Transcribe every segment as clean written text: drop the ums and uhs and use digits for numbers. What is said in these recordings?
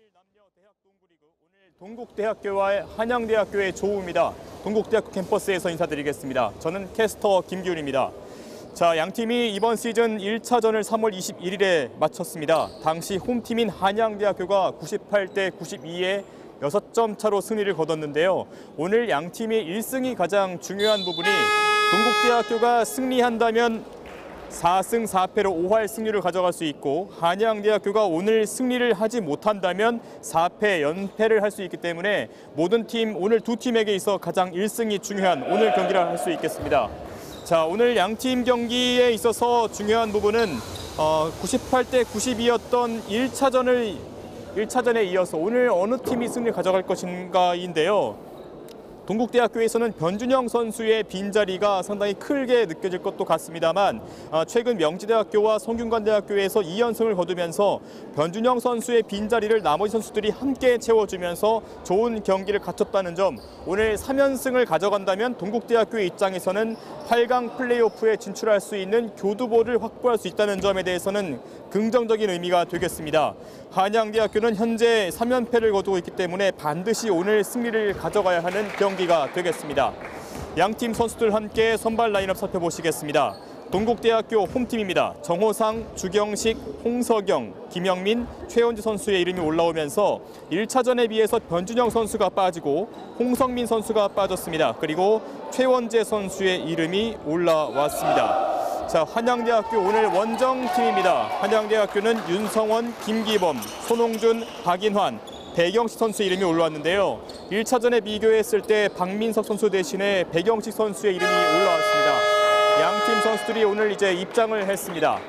남녀 대학 농구리그 오늘 동국대학교와 한양대학교의 조우입니다. 동국대학교 캠퍼스에서 인사드리겠습니다. 저는 캐스터 김기훈입니다. 자, 양팀이 이번 시즌 1차전을 3월 21일에 마쳤습니다. 당시 홈팀인 한양대학교가 98대 92에 6점 차로 승리를 거뒀는데요. 오늘 양팀의 1승이 가장 중요한 부분이 동국대학교가 승리한다면 4승 4패로 5할 승률을 가져갈 수 있고 한양대학교가 오늘 승리를 하지 못한다면 4패 연패를 할 수 있기 때문에 모든 팀, 오늘 두 팀에게 있어 가장 1승이 중요한 오늘 경기를 할 수 있겠습니다. 자, 오늘 양팀 경기에 있어서 중요한 부분은 98대 92였던 1차전에 이어서 오늘 어느 팀이 승리를 가져갈 것인가인데요. 동국대학교에서는 변준영 선수의 빈자리가 상당히 크게 느껴질 것도 같습니다만 최근 명지대학교와 성균관대학교에서 2연승을 거두면서 변준영 선수의 빈자리를 나머지 선수들이 함께 채워주면서 좋은 경기를 갖췄다는 점, 오늘 3연승을 가져간다면 동국대학교의 입장에서는 8강 플레이오프에 진출할 수 있는 교두보를 확보할 수 있다는 점에 대해서는 긍정적인 의미가 되겠습니다. 한양대학교는 현재 3연패를 거두고 있기 때문에 반드시 오늘 승리를 가져가야 하는 경기가 되겠습니다. 양팀 선수들 함께 선발 라인업 살펴보시겠습니다. 동국대학교 홈팀입니다. 정호상, 주경식, 홍석영, 김영민, 최원지 선수의 이름이 올라오면서 1차전에 비해서 변준영 선수가 빠지고 홍성민 선수가 빠졌습니다. 그리고 최원재 선수의 이름이 올라왔습니다. 자, 한양대학교 오늘 원정팀입니다. 한양대학교는 윤성원, 김기범, 손홍준, 박인환, 배경식 선수의 이름이 올라왔는데요. 1차전에 비교했을 때 박민석 선수 대신에 배경식 선수의 이름이 올라왔습니다. 양팀 선수들이 오늘 이제 입장을 했습니다.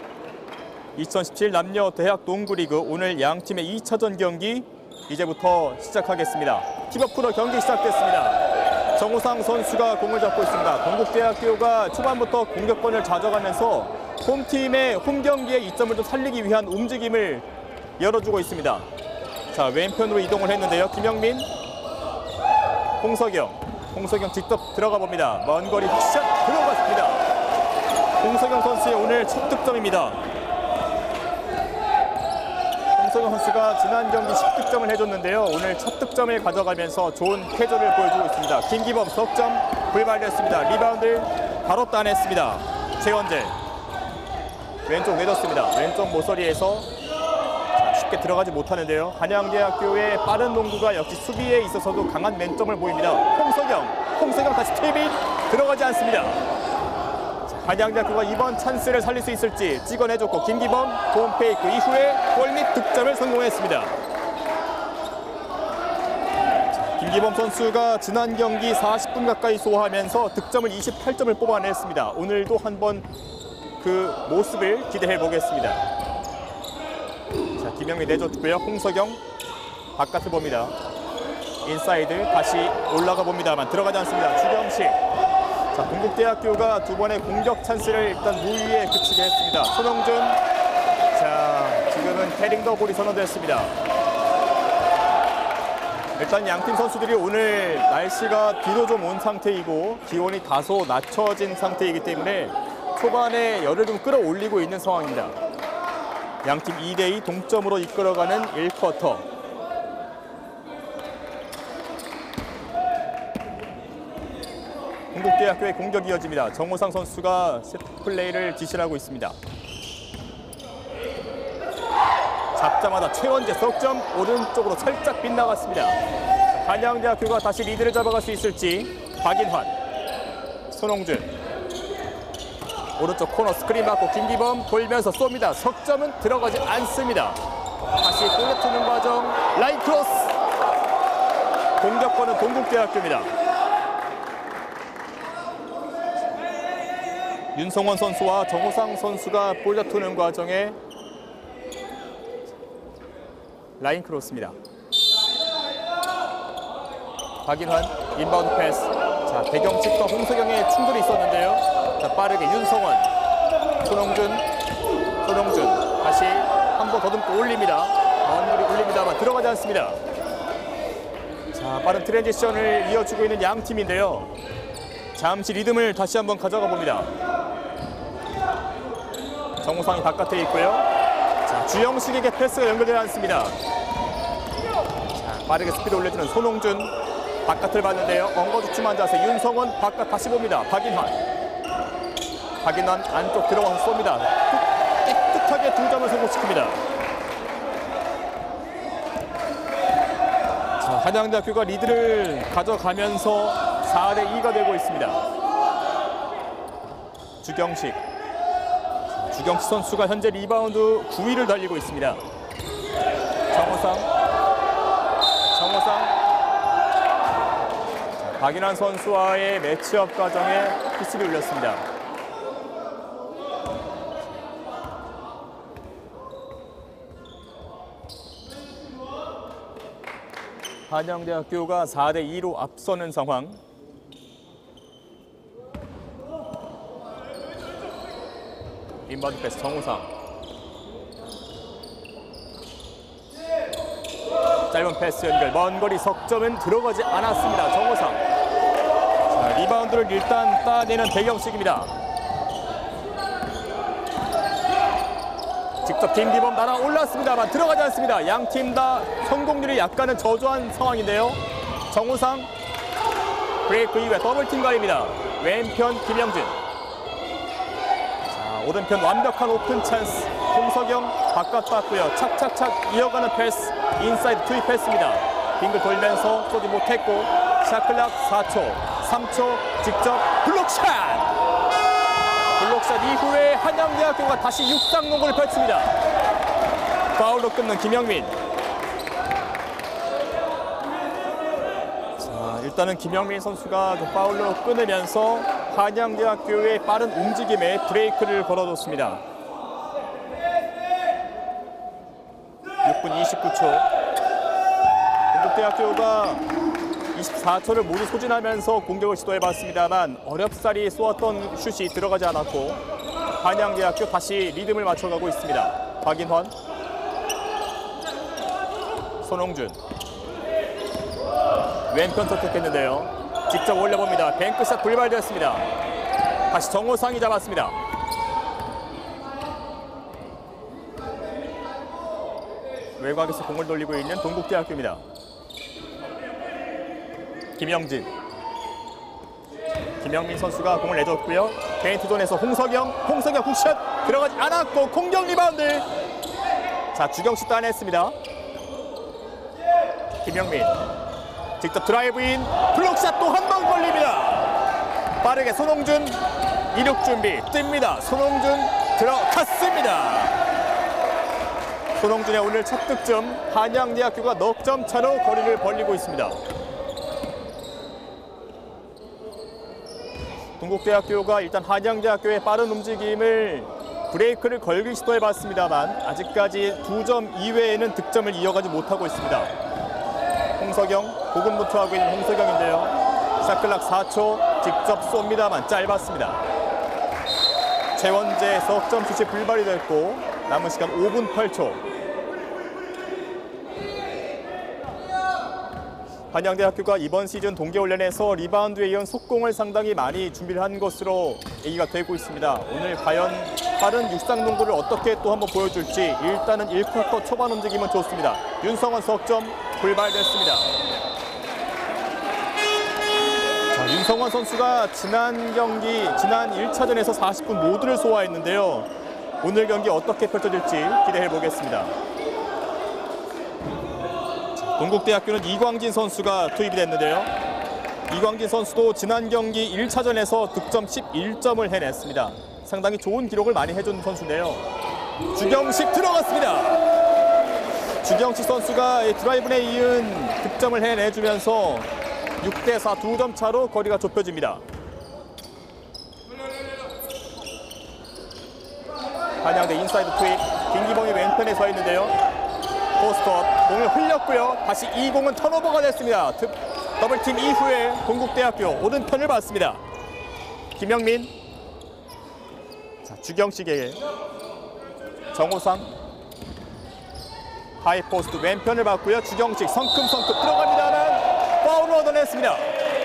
2017 남녀 대학 농구리그 오늘 양팀의 2차전 경기 이제부터 시작하겠습니다. 팁업 프로 경기 시작됐습니다. 정호상 선수가 공을 잡고 있습니다. 동국대학교가 초반부터 공격권을 가져가면서 홈팀의 홈경기의 이점을 좀 살리기 위한 움직임을 열어주고 있습니다. 자, 왼편으로 이동을 했는데요. 김영민, 홍석영 직접 들어가 봅니다. 먼 거리 훅샷 들어갔습니다. 홍석영 선수의 오늘 첫 득점입니다. 홍석영 선수가 지난 경기 10득점을 해줬는데요. 오늘 첫 득점을 가져가면서 좋은 쾌조를 보여주고 있습니다. 김기범 석점 불발됐습니다. 리바운드 바로 따냈습니다. 최원재 왼쪽 내줬습니다. 왼쪽 모서리에서 쉽게 들어가지 못하는데요. 한양대학교의 빠른 농구가 역시 수비에 있어서도 강한 맹점을 보입니다. 홍석영 다시 테이밍 들어가지 않습니다. 자, 한양대학교가 이번 찬스를 살릴 수 있을지 찍어내줬고 김기범 홈 페이크 이후에 골밑 득점을 성공했습니다. 자, 김기범 선수가 지난 경기 40분 가까이 소화하면서 득점을 28점을 뽑아냈습니다. 오늘도 한번 그 모습을 기대해 보겠습니다. 자, 김영민 내줬고요. 홍석영 바깥을 봅니다. 인사이드 다시 올라가 봅니다만 들어가지 않습니다. 주경식. 자, 동국대학교가 두 번의 공격 찬스를 일단 무위에 그치게 했습니다. 손홍준. 자, 지금은 헤딩 더 볼이 선언됐습니다. 일단 양팀 선수들이 오늘 날씨가 비도 좀 온 상태이고 기온이 다소 낮춰진 상태이기 때문에 초반에 열을 좀 끌어올리고 있는 상황입니다. 양팀 2대2 동점으로 이끌어가는 1쿼터. 동국대학교의 공격이 이어집니다. 정호상 선수가 세트 플레이를 지시하고 있습니다. 잡자마자 최원재 석점 오른쪽으로 살짝 빗나갔습니다. 한양대학교가 다시 리드를 잡아갈 수 있을지. 박인환, 손홍준. 오른쪽 코너 스크린 받고 김기범 돌면서 쏩니다. 석점은 들어가지 않습니다. 다시 골려투는 과정. 라인 크로스. 공격권은 동국대학교입니다. 윤성원 선수와 정호상 선수가 볼 다투는 과정에 라인 크로스입니다. 박인환 인바운드 패스. 자, 배경식과 홍석영의 충돌이 있었는데요. 자, 빠르게 윤성원, 손홍준 다시 한 번 더듬고 올립니다. 먼 거리 올립니다만 들어가지 않습니다. 자, 빠른 트랜지션을 이어주고 있는 양 팀인데요. 잠시 리듬을 다시 한번 가져가 봅니다. 정호상이 바깥에 있고요. 자, 주영식에게 패스가 연결되지 않습니다. 빠르게 스피드 올려주는 손홍준. 바깥을 봤는데요. 엉거주춤한 자세. 윤성원 바깥 다시 봅니다. 박인환. 박인환 안쪽 들어와서 쏩니다. 깨끗하게 2점을 성공시킵니다. 자, 한양대학교가 리드를 가져가면서 4대2가 되고 있습니다. 주경식 선수가 현재 리바운드 9위를 달리고 있습니다. 정호상. 자, 박인환 선수와의 매치업 과정에 피스를 올렸습니다. 한양대학교가 4대2로 앞서는 상황. 인바운드 패스 정우상. 짧은 패스 연결. 먼 거리 석점은 들어가지 않았습니다. 정우상. 자, 리바운드를 일단 따내는 배경식입니다. 직접 김기범 날아올랐습니다만 들어가지 않습니다. 양 팀 다 성공률이 약간은 저조한 상황인데요. 정우상 브레이크 이후에 더블팀 가입니다. 왼편 김영진. 오른편 완벽한 오픈 찬스. 홍석영 바깥 봤고요. 착착착 이어가는 패스. 인사이드 투입 패스입니다. 빙글 돌면서 쏘지 못했고 샤클락 4초, 3초 직접 블록샷! 블록샷 이후에 한양대학교가 다시 육상 농구를 펼칩니다. 파울로 끊는 김영민. 자, 일단은 김영민 선수가 그 파울로 끊으면서 한양대학교의 빠른 움직임에 브레이크를 걸어줬습니다. 6분 29초. 동국대학교가 24초를 모두 소진하면서 공격을 시도해봤습니다만 어렵사리 쏘았던 슛이 들어가지 않았고 한양대학교 다시 리듬을 맞춰가고 있습니다. 박인환, 손홍준. 왼편 선택했는데요. 직접 올려봅니다. 뱅크샷 불발되었습니다. 다시 정호상이 잡았습니다. 외곽에서 공을 돌리고 있는 동국대학교입니다. 김영민 선수가 공을 내줬고요. 페인트 존에서 홍석영 훅샷 들어가지 않았고 공격 리바운드. 자, 주경식 따냈습니다. 김영민 직접 드라이브인 블록샷 또 한 방 걸립니다. 빠르게 손홍준 이륙 준비 뜹니다. 손홍준 들어갔습니다. 손홍준의 오늘 첫 득점. 한양대학교가 넉 점 차로 거리를 벌리고 있습니다. 동국대학교가 일단 한양대학교의 빠른 움직임을 브레이크를 걸기 시도해봤습니다만 아직까지 2점 이외에는 득점을 이어가지 못하고 있습니다. 홍석영, 고군분투하고 있는 홍석영인데요. 샤클락 4초 직접 쏩니다만 짧았습니다. 최원재 석점 슛이 불발이 됐고 남은 시간 5분 8초. 한양대학교가 이번 시즌 동계훈련에서 리바운드에 이은 속공을 상당히 많이 준비를 한 것으로 얘기가 되고 있습니다. 오늘 과연 빠른 육상농구를 어떻게 또 한번 보여줄지. 일단은 1쿼터 초반 움직임은 좋습니다. 윤성원 석점 불발됐습니다. 자, 윤성원 선수가 지난 1차전에서 40분 모두를 소화했는데요. 오늘 경기 어떻게 펼쳐질지 기대해 보겠습니다. 동국대학교는 이광진 선수가 투입이 됐는데요. 이광진 선수도 지난 경기 1차전에서 득점 11점을 해냈습니다. 상당히 좋은 기록을 많이 해준 선수인데요. 주경식 들어갔습니다. 주경식 선수가 드라이브에 이은 득점을 해내주면서 6대4 2점 차로 거리가 좁혀집니다. 한양대 인사이드 투입. 김기범이 왼편에 서 있는데요. 포스트업 공을 흘렸고요. 다시 이 공은 턴오버가 됐습니다. 더블팀 이후에 동국대학교 오른편을 봤습니다. 김영민. 자, 주경식에게 정호상. 하이포스트 왼편을 봤고요. 주경식 성큼성큼 들어갑니다만 파울을 얻어냈습니다.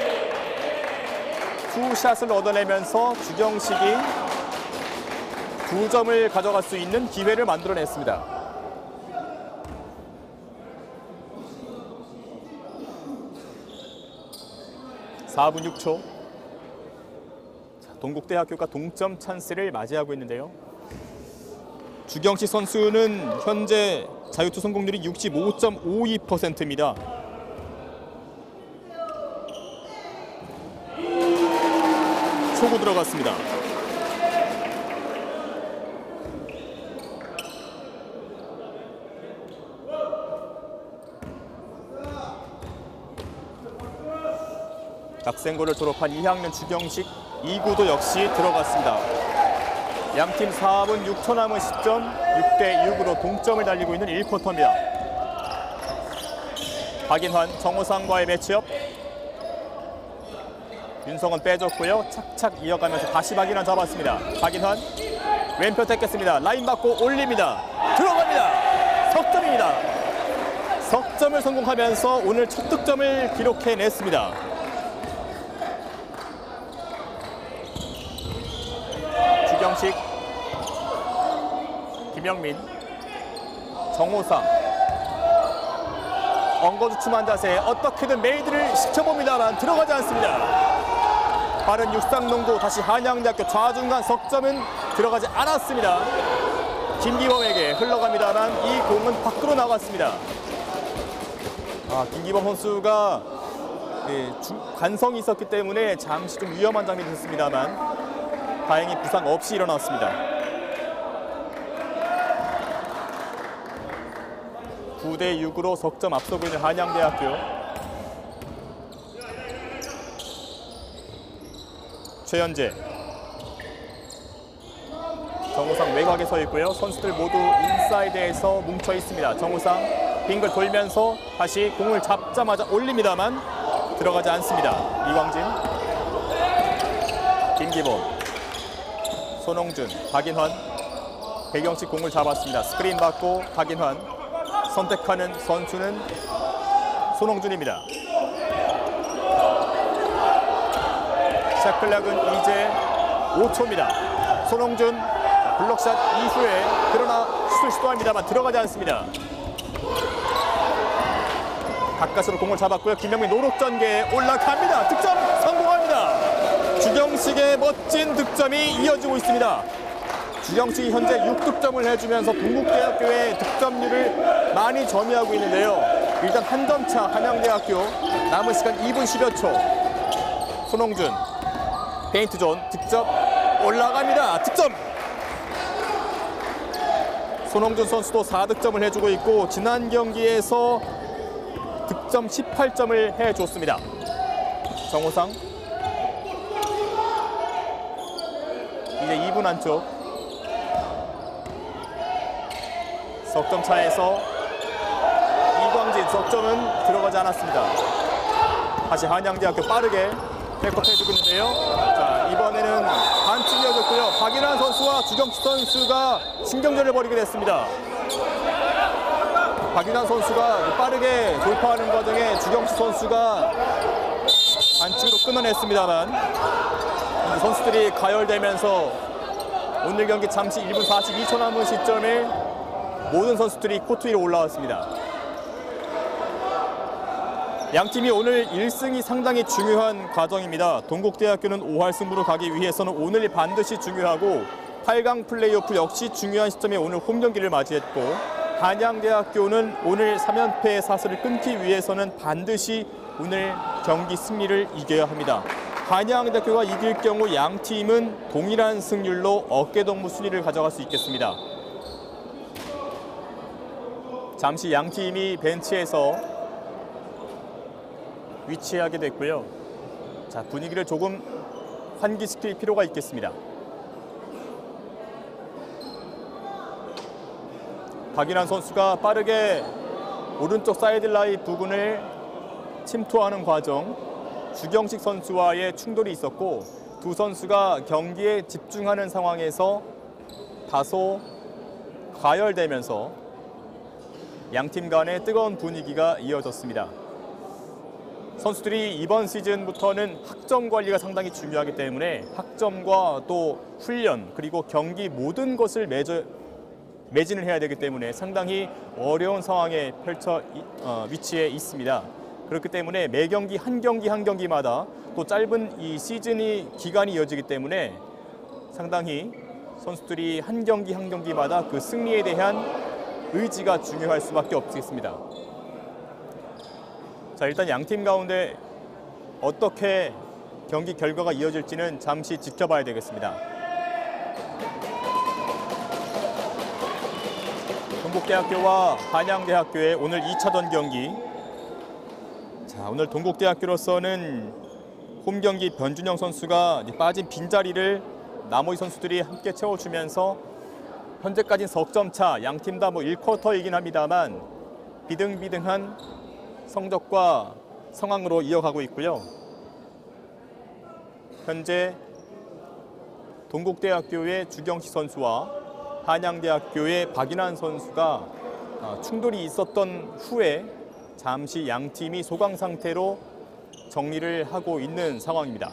투샷을 얻어내면서 주경식이 2점을 가져갈 수 있는 기회를 만들어냈습니다. 4분 6초. 동국대학교가 동점 찬스를 맞이하고 있는데요. 주경식 선수는 현재 자유투 성공률이 65.52%입니다. 초구 들어갔습니다. 학생고를 졸업한 2학년 주경식 2구도 역시 들어갔습니다. 양팀 4분 6초 남은 시점 6대6으로 동점을 달리고 있는 1쿼터입니다. 박인환, 정호상과의 매치업. 윤성원 빼줬고요. 착착 이어가면서 다시 박인환 잡았습니다. 박인환 왼편 택했습니다. 라인 맞고 올립니다. 들어갑니다. 석점입니다. 석점을 성공하면서 오늘 첫 득점을 기록해냈습니다. 주경식, 김영민, 정호상 엉거주춤한 자세 어떻게든 메이드를 시켜봅니다만 들어가지 않습니다. 빠른 육상농구 다시 한양대학교 좌중간 석점은 들어가지 않았습니다. 김기범에게 흘러갑니다만 이 공은 밖으로 나갔습니다. 김기범 선수가 관성이 있었기 때문에 잠시 좀 위험한 장면이 됐습니다만 다행히 부상 없이 일어났습니다. 9대6으로 석점 앞서고 있는 한양대학교. 최현재, 정우상 외곽에 서 있고요. 선수들 모두 인사이드에서 뭉쳐 있습니다. 정우상 빙글 돌면서 다시 공을 잡자마자 올립니다만 들어가지 않습니다. 이광진, 김기범, 손홍준, 박인환, 배경식 공을 잡았습니다. 스크린 받고 박인환 선택하는 선수는 손홍준입니다. 샷클락은 이제 5초입니다. 손홍준 블록샷 이후에 그러나 슛을 시도합니다만 들어가지 않습니다. 가까스로 공을 잡았고요. 김영민 노록전개에 올라갑니다. 득점 성공합니다. 주경식의 멋진 득점이 이어지고 있습니다. 주경식이 현재 6득점을 해주면서 동국대학교의 득점률을 많이 점유하고 있는데요. 일단 한 점 차 한양대학교 남은 시간 2분 10여 초. 손홍준 페인트존 득점 올라갑니다. 득점! 손홍준 선수도 4득점을 해주고 있고 지난 경기에서 득점 18점을 해줬습니다. 정호상 이제 2분 안쪽 석점 차에서 이광진 석점은 들어가지 않았습니다. 다시 한양대학교 빠르게 백업 해주고 있는데요. 자, 이번에는 반칙이 이어졌고요. 박인환 선수와 주경식 선수가 신경전을 벌이게 됐습니다. 박인환 선수가 빠르게 돌파하는 과정에 주경식 선수가 반칙으로 끊어냈습니다만 선수들이 가열되면서 오늘 경기 잠시 1분 42초 남은 시점에 모든 선수들이 코트 위로 올라왔습니다. 양팀이 오늘 1승이 상당히 중요한 과정입니다. 동국대학교는 5할 승부로 가기 위해서는 오늘이 반드시 중요하고 8강 플레이오프 역시 중요한 시점에 오늘 홈 경기를 맞이했고 한양대학교는 오늘 3연패의 사슬을 끊기 위해서는 반드시 오늘 경기 승리를 이겨야 합니다. 한양대학교가 이길 경우 양팀은 동일한 승률로 어깨동무 순위를 가져갈 수 있겠습니다. 잠시 양팀이 벤치에서 위치하게 됐고요. 자, 분위기를 조금 환기시킬 필요가 있겠습니다. 박인환 선수가 빠르게 오른쪽 사이드라인 부근을 침투하는 과정, 주경식 선수와의 충돌이 있었고 두 선수가 경기에 집중하는 상황에서 다소 가열되면서 양팀 간의 뜨거운 분위기가 이어졌습니다. 선수들이 이번 시즌부터는 학점 관리가 상당히 중요하기 때문에 학점과 또 훈련 그리고 경기 모든 것을 매진을 해야 되기 때문에 상당히 어려운 상황에 위치해 있습니다. 그렇기 때문에 매 경기 한 경기마다 또 또 짧은 이 시즌이 기간이 이어지기 때문에 상당히 선수들이 한 경기 한 경기마다 그 승리에 대한 의지가 중요할 수밖에 없겠습니다. 자, 일단 양팀 가운데 어떻게 경기 결과가 이어질지는 잠시 지켜봐야 되겠습니다. 동국대학교와 한양대학교의 오늘 2차전 경기. 자, 오늘 동국대학교로서는 홈 경기 변준영 선수가 빠진 빈자리를 나머지 선수들이 함께 채워주면서 현재까지는 석점 차, 양팀 다 1쿼터이긴 합니다만 비등비등한 성적과 상황으로 이어가고 있고요. 현재 동국대학교의 주경식 선수와 한양대학교의 박인환 선수가 충돌이 있었던 후에 잠시 양 팀이 소강 상태로 정리를 하고 있는 상황입니다.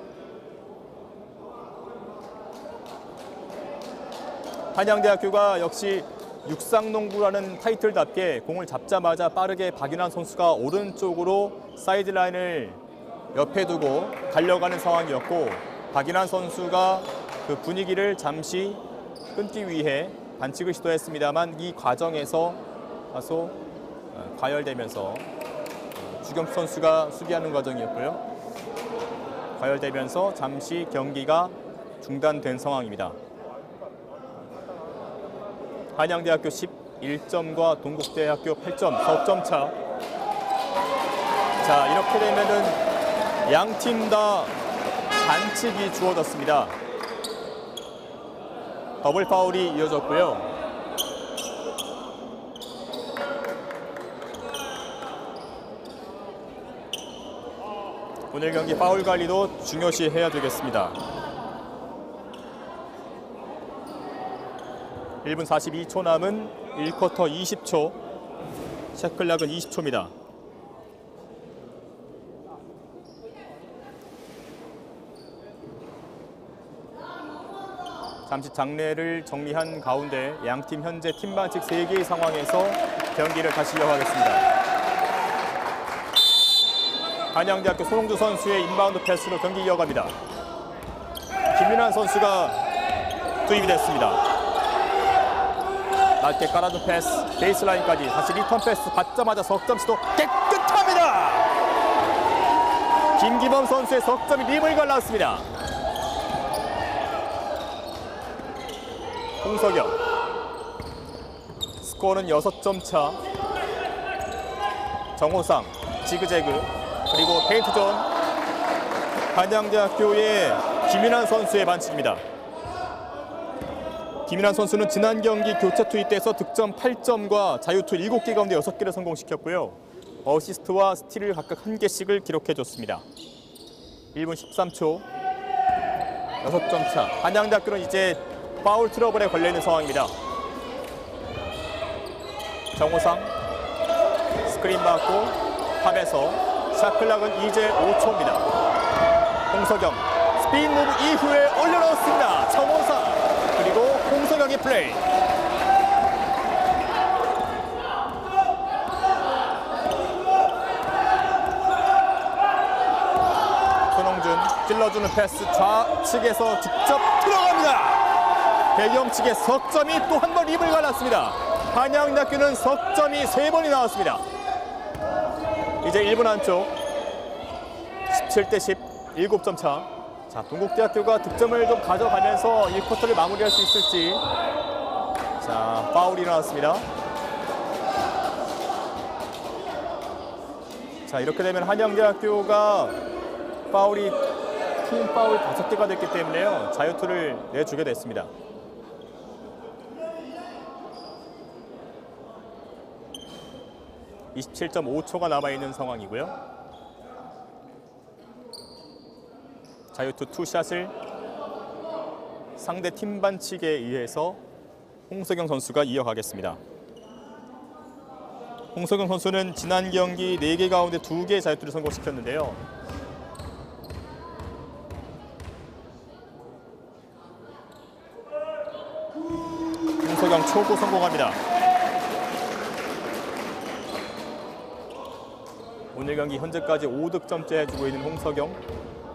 한양대학교가 역시 육상농구라는 타이틀답게 공을 잡자마자 빠르게 박인환 선수가 오른쪽으로 사이드라인을 옆에 두고 달려가는 상황이었고, 박인환 선수가 그 분위기를 잠시 끊기 위해 반칙을 시도했습니다만 이 과정에서 다소 과열되면서 주경식 선수가 수비하는 과정이었고요. 과열되면서 잠시 경기가 중단된 상황입니다. 한양대학교 11점과 동국대학교 8점, 석점 차. 자, 이렇게 되면은 양 팀 다 반칙이 주어졌습니다. 더블 파울이 이어졌고요. 오늘 경기 파울 관리도 중요시 해야 되겠습니다. 1분 42초 남은 1쿼터 20초, 샷클락은 20초입니다. 잠시 장례를 정리한 가운데 양팀 현재 팀 반칙 3개의 상황에서 경기를 다시 이어가겠습니다. 한양대학교 손홍주 선수의 인바운드 패스로 경기 이어갑니다. 김민환 선수가 투입이 됐습니다. 낮게 깔아준 패스, 베이스라인까지 다시 리턴 패스 받자마자 석점 시도 깨끗합니다. 김기범 선수의 석점이 림을 갈랐습니다. 홍석영, 스코어는 6점 차. 정호상, 지그재그, 그리고 페인트존. 한양대학교의 김인환 선수의 반칙입니다. 김인환 선수는 지난 경기 교체 투입돼서 득점 8점과 자유투 7개 가운데 6개를 성공시켰고요. 어시스트와 스틸을 각각 1개씩을 기록해줬습니다. 1분 13초, 6점 차. 한양대학교는 이제 파울 트러블에 걸려있는 상황입니다. 정호상, 스크린 받고 탑에서 샷클락은 이제 5초입니다. 홍석영, 스피인 무브 이후에 올려놓습니다. 정호상, 그리고 홍석영의 플레이. 손홍준 찔러주는 패스, 좌측에서 직접 들어갑니다. 배경측의 석점이 또 한 번 림을 갈랐습니다. 한양대학교는 석점이 3번이 나왔습니다. 이제 1분 안쪽, 17대 10, 7점 차. 자, 동국대학교가 득점을 좀 가져가면서 1쿼터를 마무리할 수 있을지. 자, 파울이 일어났습니다. 자, 이렇게 되면 한양대학교가 파울이 팀 파울 5개가 됐기 때문에요. 자유투를 내주게 됐습니다. (27.5초가) 남아있는 상황이고요. 자유투 투샷을 상대 팀 반칙에 의해서 홍석영 선수가 이어가겠습니다. 홍석영 선수는 지난 경기 4개 가운데 2개의 자유투를 성공시켰는데요. 홍석영 초구 성공합니다. 오늘 경기 현재까지 5득점째 해주고 있는 홍석영.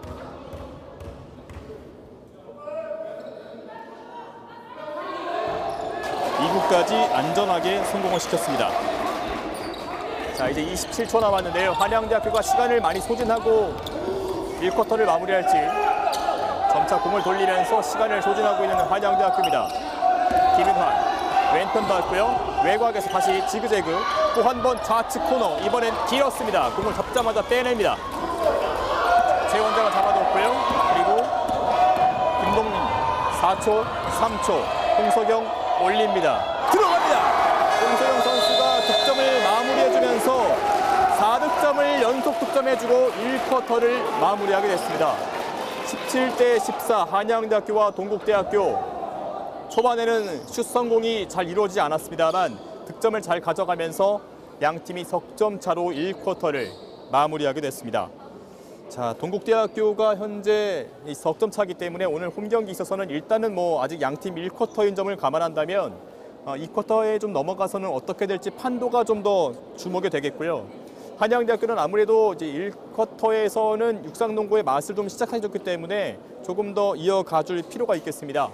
점수까지 안전하게 성공을 시켰습니다. 자, 이제 27초 남았는데요. 한양대학교가 시간을 많이 소진하고 1쿼터를 마무리할지 점차 공을 돌리면서 시간을 소진하고 있는 한양대학교입니다. 김윤환 왼편 받았고요. 외곽에서 다시 지그재그 또 한 번 좌측 코너, 이번엔 길었습니다. 공을 잡자마자 빼냅니다. 최원자가 잡아뒀고요. 그리고 김동민 4초, 3초, 홍석영 올립니다. 들어갑니다. 홍석영 선수가 득점을 마무리해주면서 4득점을 연속 득점해주고 1쿼터를 마무리하게 됐습니다. 17대14 한양대학교와 동국대학교. 초반에는 슛 성공이 잘 이루어지지 않았습니다만 득점을 잘 가져가면서 양팀이 석점 차로 1쿼터를 마무리하게 됐습니다. 자, 동국대학교가 현재 석점 차기 때문에 오늘 홈 경기 있어서는 일단은 아직 양팀 1쿼터인 점을 감안한다면 2쿼터에 좀 넘어가서는 어떻게 될지 판도가 좀 더 주목이 되겠고요. 한양대학교는 아무래도 이제 1쿼터에서는 육상농구의 맛을 좀 시작해줬기 때문에 조금 더 이어가줄 필요가 있겠습니다.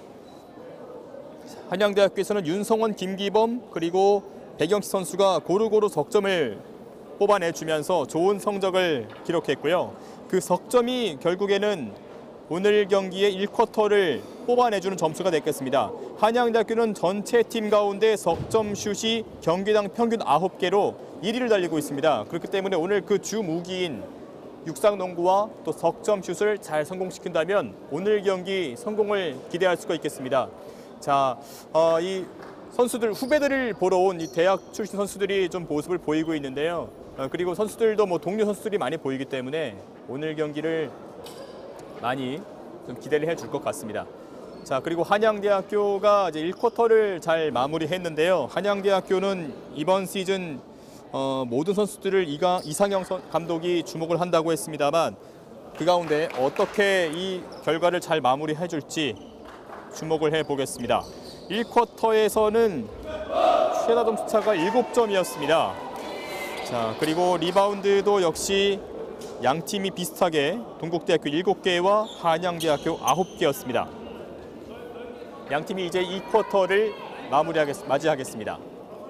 한양대학교에서는 윤성원, 김기범 그리고 백영식 선수가 고루고루 석점을 뽑아내주면서 좋은 성적을 기록했고요. 그 석점이 결국에는 오늘 경기의 1쿼터를 뽑아내주는 점수가 됐겠습니다. 한양대학교는 전체 팀 가운데 석점 슛이 경기당 평균 9개로 1위를 달리고 있습니다. 그렇기 때문에 오늘 그 주 무기인 육상농구와 또 석점 슛을 잘 성공시킨다면 오늘 경기 성공을 기대할 수가 있겠습니다. 자, 이 선수들 후배들을 보러 온 이 대학 출신 선수들이 좀 모습을 보이고 있는데요. 그리고 선수들도 동료 선수들이 많이 보이기 때문에 오늘 경기를 많이 좀 기대를 해줄 것 같습니다. 자, 그리고 한양대학교가 이제 1쿼터를 잘 마무리했는데요. 한양대학교는 이번 시즌 모든 선수들을 이상형 감독이 주목을 한다고 했습니다만 그 가운데 어떻게 이 결과를 잘 마무리해 줄지 주목을 해보겠습니다. 1쿼터에서는 최다 점수 차가 7점이었습니다. 자, 그리고 리바운드도 역시 양 팀이 비슷하게 동국대학교 7개와 한양대학교 9개였습니다. 양 팀이 이제 2쿼터를 맞이하겠습니다.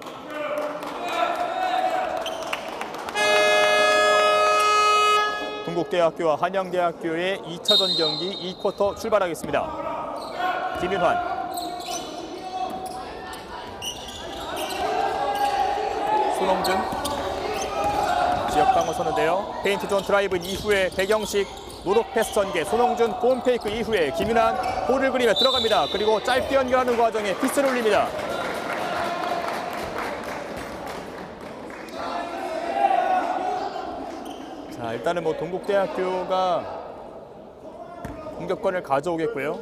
동국대학교와 한양대학교의 2차전 경기 2쿼터 출발하겠습니다. 김윤환, 손홍준 지역 방어 서는데요. 페인트 존 드라이브 이후에 백영식 노력 패스 전개, 손홍준 폼페이크 이후에 김윤환 볼을 그리며 들어갑니다. 그리고 짧게 연결하는 과정에 피스를 올립니다. 자, 일단은 동국대학교가 공격권을 가져오겠고요.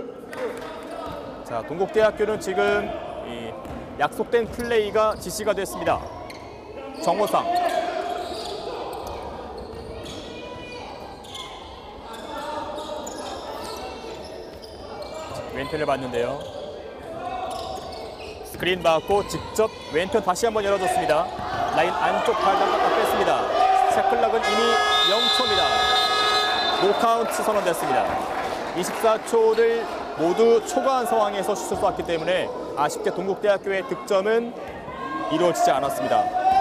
자, 동국대학교는 지금 이 약속된 플레이가 지시가 됐습니다. 정호상, 왼편을 봤는데요. 스크린 받고 직접 왼편 다시 한번 열어줬습니다. 라인 안쪽 발당각과 뺐습니다. 샤클락은 이미 0초입니다. 노카운트 선언됐습니다. 24초를 모두 초과한 상황에서 슛을 쐈기 때문에 아쉽게 동국대학교의 득점은 이루어지지 않았습니다.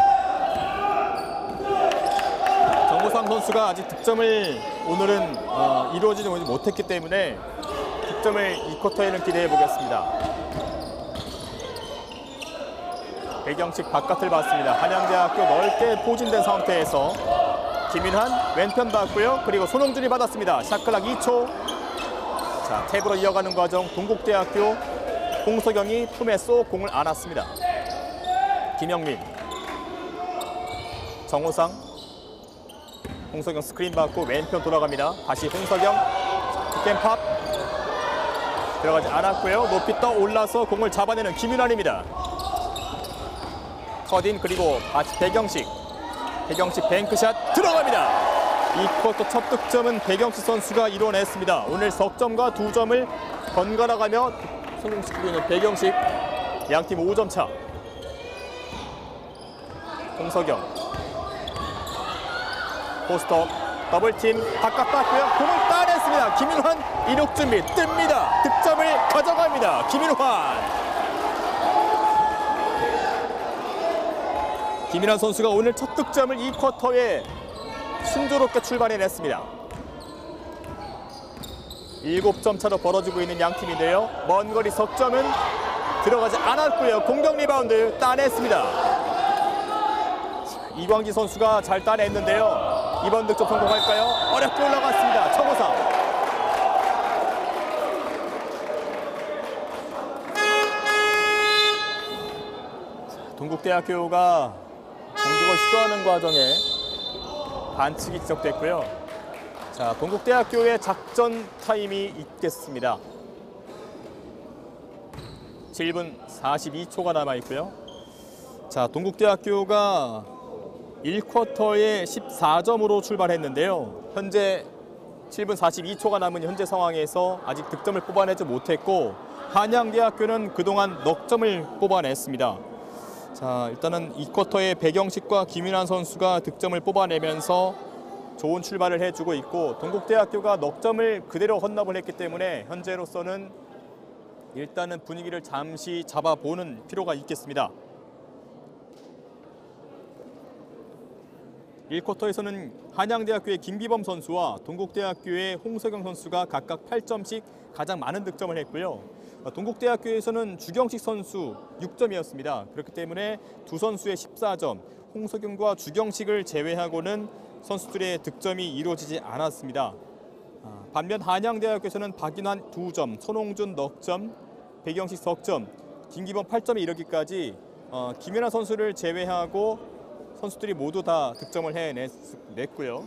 정호상 선수가 아직 득점을 오늘은 이루어지지 못했기 때문에 득점을 2쿼터에는 기대해 보겠습니다. 백영식 바깥을 봤습니다. 한양대학교 넓게 포진된 상태에서 김윤환 왼편 받았고요. 그리고 손홍준이 받았습니다. 샷클락 2초. 자, 탭으로 이어가는 과정 동국대학교 홍석영이 품에 쏙 공을 안았습니다. 김영민, 정호상, 홍석영 스크린 받고 왼편 돌아갑니다. 다시 홍석영, 득점팝 들어가지 않았고요. 높이 떠 올라서 공을 잡아내는 김윤환입니다. 컷인, 그리고 다시 백영식 뱅크샷 들어갑니다. 이 쿼터 첫 득점은 백영식 선수가 이뤄냈습니다. 오늘 석점과 2점을 번갈아가며 성공시키고 있는 백영식, 양팀 5점 차. 홍석영, 포스터 더블팀 바깥 봤고요. 공을 따냈습니다. 김윤환 이륙 준비 뜹니다. 득점을 가져갑니다. 김윤환. 김인환 선수가 오늘 첫 득점을 이 쿼터에 순조롭게 출발해냈습니다. 7점 차로 벌어지고 있는 양 팀인데요. 먼 거리 석점은 들어가지 않았고요. 공격 리바운드 따냈습니다. 이광지 선수가 잘 따냈는데요. 이번 득점 성공할까요? 어렵게 올라갔습니다. 청호상. 동국대학교가 공격을 시도하는 과정에 반칙이 지적됐고요. 자, 동국대학교의 작전 타임이 있겠습니다. 7분 42초가 남아있고요. 자, 동국대학교가 1쿼터에 14점으로 출발했는데요. 현재 7분 42초가 남은 현재 상황에서 아직 득점을 뽑아내지 못했고 한양대학교는 그동안 넉 점을 뽑아냈습니다. 자, 일단은 2쿼터에 백영식과 김윤환 선수가 득점을 뽑아내면서 좋은 출발을 해주고 있고 동국대학교가 넉 점을 그대로 헌납을 했기 때문에 현재로서는 일단은 분위기를 잠시 잡아보는 필요가 있겠습니다. 1쿼터에서는 한양대학교의 김기범 선수와 동국대학교의 홍석영 선수가 각각 8점씩 가장 많은 득점을 했고요. 동국대학교에서는 주경식 선수 6점이었습니다. 그렇기 때문에 두 선수의 14점, 홍석영과 주경식을 제외하고는 선수들의 득점이 이루어지지 않았습니다. 반면 한양대학교에서는 박인환 2점, 손홍준 넉 점, 백영식 석점, 김기범 8점에 이르기까지 김연아 선수를 제외하고 선수들이 모두 다 득점을 해냈고요.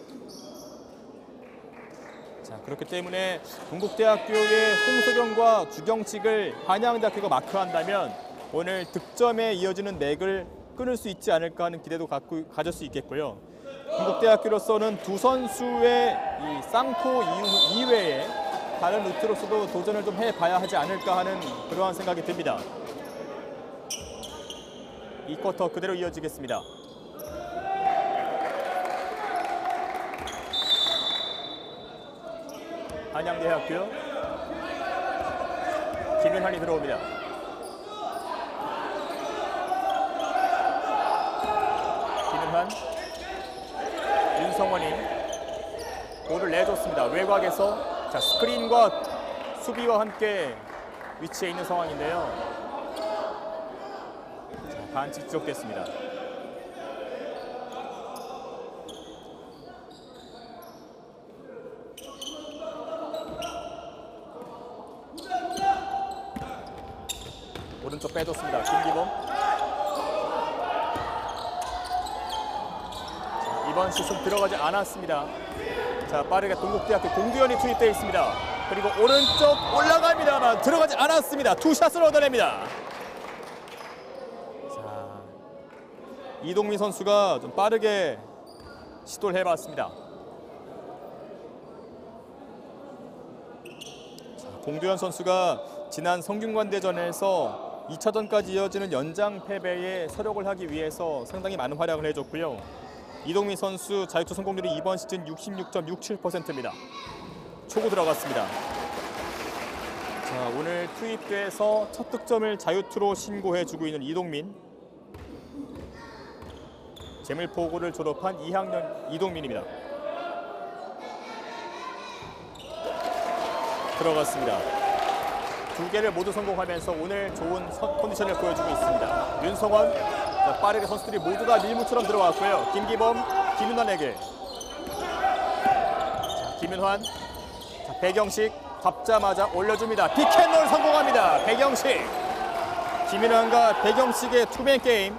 자, 그렇기 때문에 동국대학교의 홍석영과 주경식을 한양대학교가 마크한다면 오늘 득점에 이어지는 맥을 끊을 수 있지 않을까 하는 기대도 가질 수 있겠고요. 동국대학교로서는 두 선수의 이 쌍포 이외에 다른 루트로서도 도전을 좀 해봐야 하지 않을까 하는 그러한 생각이 듭니다. 이 쿼터 그대로 이어지겠습니다. 한양대학교 김윤환이 들어옵니다. 김윤환, 윤성원이 볼을 내줬습니다. 외곽에서 자, 스크린과 수비와 함께 위치해 있는 상황인데요. 자, 반칙 지적됐습니다. 오른쪽 빼줬습니다. 김기범. 자, 이번 슛은 들어가지 않았습니다. 자, 빠르게 동국대학교 공규현이 투입되어 있습니다. 그리고 오른쪽 올라갑니다만 들어가지 않았습니다. 투샷을 얻어냅니다. 자, 이동민 선수가 좀 빠르게 시도를 해봤습니다. 자, 공규현 선수가 지난 성균관대전에서 2차전까지 이어지는 연장 패배에 서력을 하기 위해서 상당히 많은 활약을 해줬고요. 이동민 선수 자유투 성공률이 이번 시즌 66.67%입니다. 초구 들어갔습니다. 자, 오늘 투입돼서 첫 득점을 자유투로 신고해주고 있는 이동민. 재물포고를 졸업한 2학년 이동민입니다. 들어갔습니다. 두 개를 모두 성공하면서 오늘 좋은 컨디션을 보여주고 있습니다. 윤성원, 자, 빠르게 선수들이 모두 다 밀무처럼 들어왔고요. 김기범, 김윤환에게. 자, 김윤환, 자, 백영식 잡자마자 올려줍니다. 픽앤롤 성공합니다. 백영식. 김윤환과 백영식의 투맨 게임.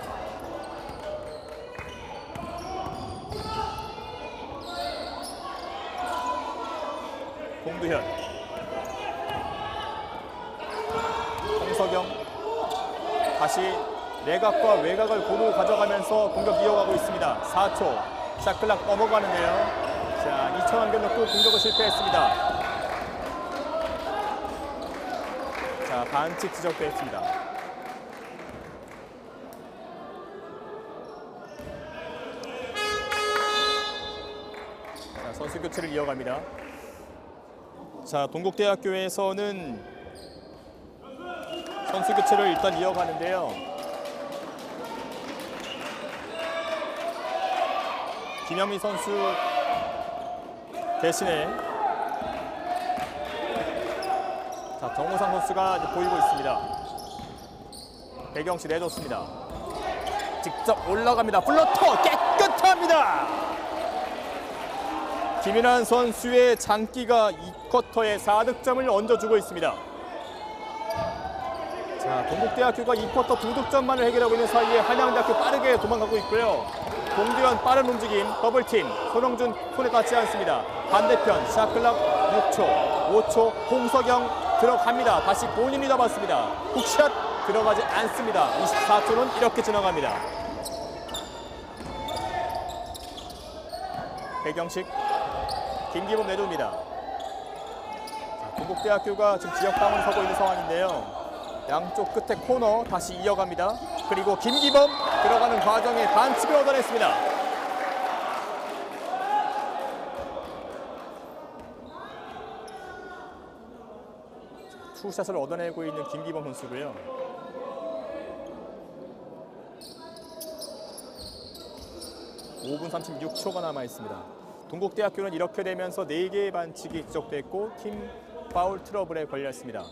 공두현. 홍석영 다시 내각과 외곽을 고루 가져가면서 공격 이어가고 있습니다. 4초 샤클락 넘어가는데요. 자, 이청환 견놓고 공격을 실패했습니다. 자, 반칙 지적됐습니다. 자, 선수 교체를 이어갑니다. 자, 동국대학교에서는 선수 교체를 일단 이어가는데요. 김영민 선수 대신에 자, 정호상 선수가 이제 보이고 있습니다. 배경씨 내줬습니다. 직접 올라갑니다. 플러터 깨끗합니다. 김인환 선수의 장기가 2쿼터에 4득점을 얹어주고 있습니다. 자, 동국대학교가 2쿼터 2득점만을 해결하고 있는 사이에 한양대학교 빠르게 도망가고 있고요. 공두현 빠른 움직임, 더블팀, 손흥준 손에 닿지 않습니다. 반대편 샤클락 6초, 5초, 홍석영 들어갑니다. 다시 본인이 잡았습니다. 훅샷 들어가지 않습니다. 24초는 이렇게 지나갑니다. 배경식, 김기범 내줍니다. 자, 동국대학교가 지금 지역방을 서고 있는 상황인데요. 양쪽 끝에 코너 다시 이어갑니다. 그리고 김기범 들어가는 과정에 반칙을 얻어냈습니다. 투샷을 얻어내고 있는 김기범 선수고요. (5분 36초가 남아있습니다. 동국대학교는 이렇게 되면서 4개의 반칙이 지적됐고 팀 파울 트러블에 걸렸습니다.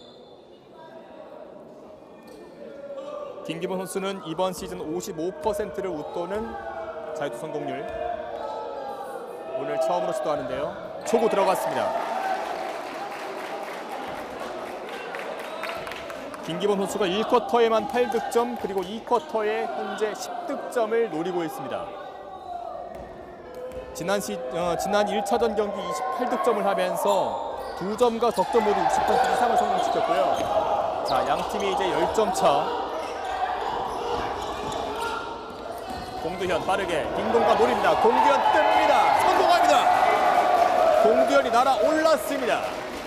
김기범 선수는 이번 시즌 55%를 웃도는 자유투 성공률. 오늘 처음으로 시도하는데요. 초구 들어갔습니다. 김기범 선수가 1쿼터에만 8득점, 그리고 2쿼터에 현재 10득점을 노리고 있습니다. 지난 1차전 경기 28득점을 하면서 2점과 덕점 모두 60% 이상을 성공시켰고요. 자, 양팀이 이제 10점 차. 공두현 빠르게 딩동과 노립니다. 공두현 뜹니다. 성공합니다. 공두현이 날아올랐습니다.